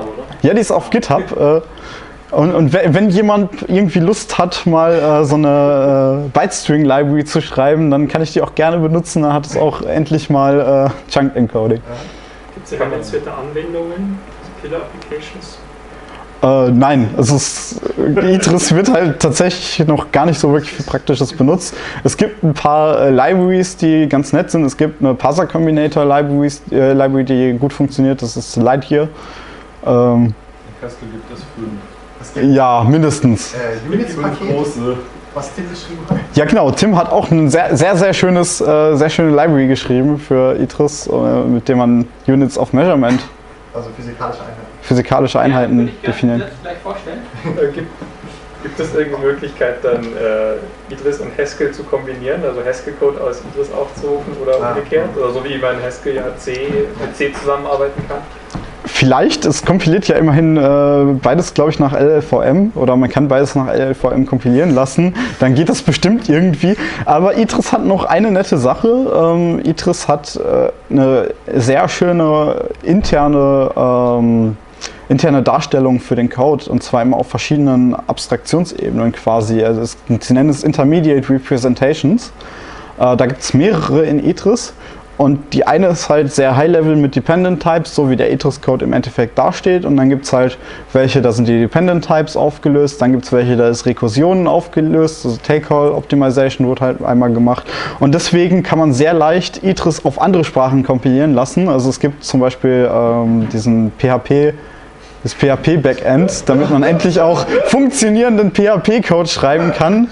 Ja, die ist auf GitHub. Äh, und, und wenn jemand irgendwie Lust hat, mal äh, so eine äh, Byte-String-Library zu schreiben, dann kann ich die auch gerne benutzen. Dann hat es auch endlich mal äh, Chunk-Encoding. Gibt es erwähnenswerte Anwendungen, Killer Applications? Äh, nein, also es, Idris wird halt tatsächlich noch gar nicht so wirklich für Praktisches benutzt. Es gibt ein paar äh, Libraries, die ganz nett sind. Es gibt eine Parser Combinator Libraries, äh, Library, die gut funktioniert. Das ist Lightyear. Ähm, Haskell gibt es fünf. Ja, mindestens. Äh, Unix-Paket, was Tim geschrieben hat. Ja genau, Tim hat auch ein sehr, sehr, sehr schönes, äh, sehr schöne Library geschrieben für Idris, äh, mit dem man Units of Measurement, Also physikalische Einheiten. physikalische Einheiten ja, ich definieren. Das gleich vorstellen. Äh, gibt, gibt es irgendeine Möglichkeit, dann äh, Idris und Haskell zu kombinieren, also Haskell-Code aus Idris aufzurufen oder Ah. umgekehrt? Oder so wie man Haskell ja C, mit C zusammenarbeiten kann? Vielleicht, es kompiliert ja immerhin äh, beides, glaube ich, nach L L V M oder man kann beides nach L L V M kompilieren lassen, dann geht das bestimmt irgendwie. Aber Idris hat noch eine nette Sache. Ähm, Idris hat äh, eine sehr schöne interne, ähm, interne Darstellung für den Code und zwar immer auf verschiedenen Abstraktionsebenen quasi. Also es, sie nennen es Intermediate Representations. Äh, da gibt es mehrere in Idris. Und die eine ist halt sehr High-Level mit Dependent Types, so wie der Idris-Code im Endeffekt dasteht. Und dann gibt es halt welche, da sind die Dependent Types aufgelöst. Dann gibt es welche, da ist Rekursionen aufgelöst. Also Take-All-Optimization wird halt einmal gemacht. Und deswegen kann man sehr leicht Idris auf andere Sprachen kompilieren lassen. Also es gibt zum Beispiel ähm, diesen P H P, das P H P-Backend, damit man endlich auch funktionierenden P H P-Code schreiben kann.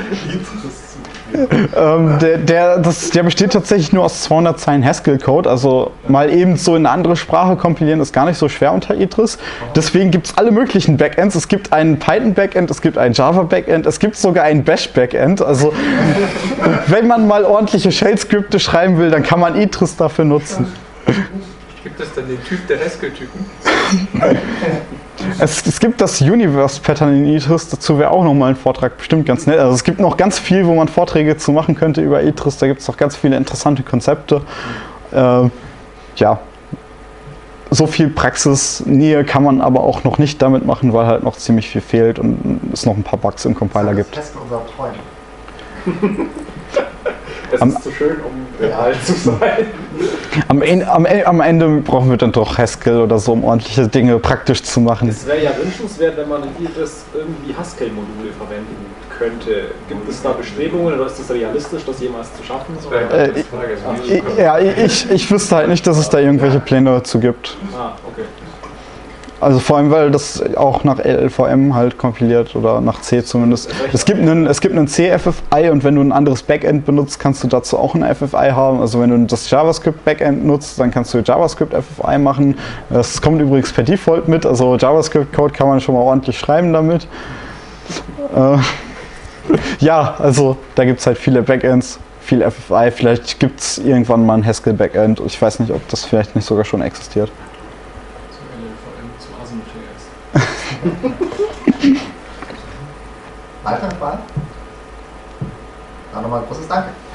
Ähm, der, der, das, der besteht tatsächlich nur aus zweihundert Zeilen Haskell-Code, also mal eben so in eine andere Sprache kompilieren ist gar nicht so schwer unter Idris. Deswegen gibt es alle möglichen Backends. Es gibt ein Python-Backend, es gibt ein Java-Backend, es gibt sogar ein Bash-Backend. Also wenn man mal ordentliche Shell-Skripte schreiben will, dann kann man Idris dafür nutzen. Gibt es dann den Typ der Haskell-Typen? Es, es gibt das Universe-Pattern in Idris, dazu wäre auch nochmal ein Vortrag bestimmt ganz nett. Also es gibt noch ganz viel, wo man Vorträge zu machen könnte über Idris, da gibt es noch ganz viele interessante Konzepte. Äh, ja, so viel Praxisnähe kann man aber auch noch nicht damit machen, weil halt noch ziemlich viel fehlt und es noch ein paar Bugs im Compiler gibt. Das ist unser Freund. Es Am- ist zu schön, um real zu sein. Am, En- am, E- am Ende brauchen wir dann doch Haskell oder so, um ordentliche Dinge praktisch zu machen. Es wäre ja wünschenswert, wenn man in Idris irgendwie Haskell-Module verwenden könnte. Gibt es da Bestrebungen oder ist es realistisch, das jemals zu schaffen? Das wäre Äh, eine gute Frage. Also, wie- Ich- Ja, ich, ich wüsste halt nicht, dass es da irgendwelche Pläne dazu gibt. Ah, okay. Also vor allem, weil das auch nach L L V M halt kompiliert oder nach C zumindest. Es gibt einen, es gibt einen C F F I und wenn du ein anderes Backend benutzt, kannst du dazu auch ein F F I haben. Also wenn du das JavaScript Backend nutzt, dann kannst du JavaScript F F I machen. Das kommt übrigens per Default mit, also JavaScript Code kann man schon mal ordentlich schreiben damit. Äh, ja, also da gibt es halt viele Backends, viel F F I. Vielleicht gibt es irgendwann mal ein Haskell Backend. Ich weiß nicht, ob das vielleicht nicht sogar schon existiert. Zu L L V M, zu Asm.js. Weitere Fragen? Dann nochmal ein großes Danke.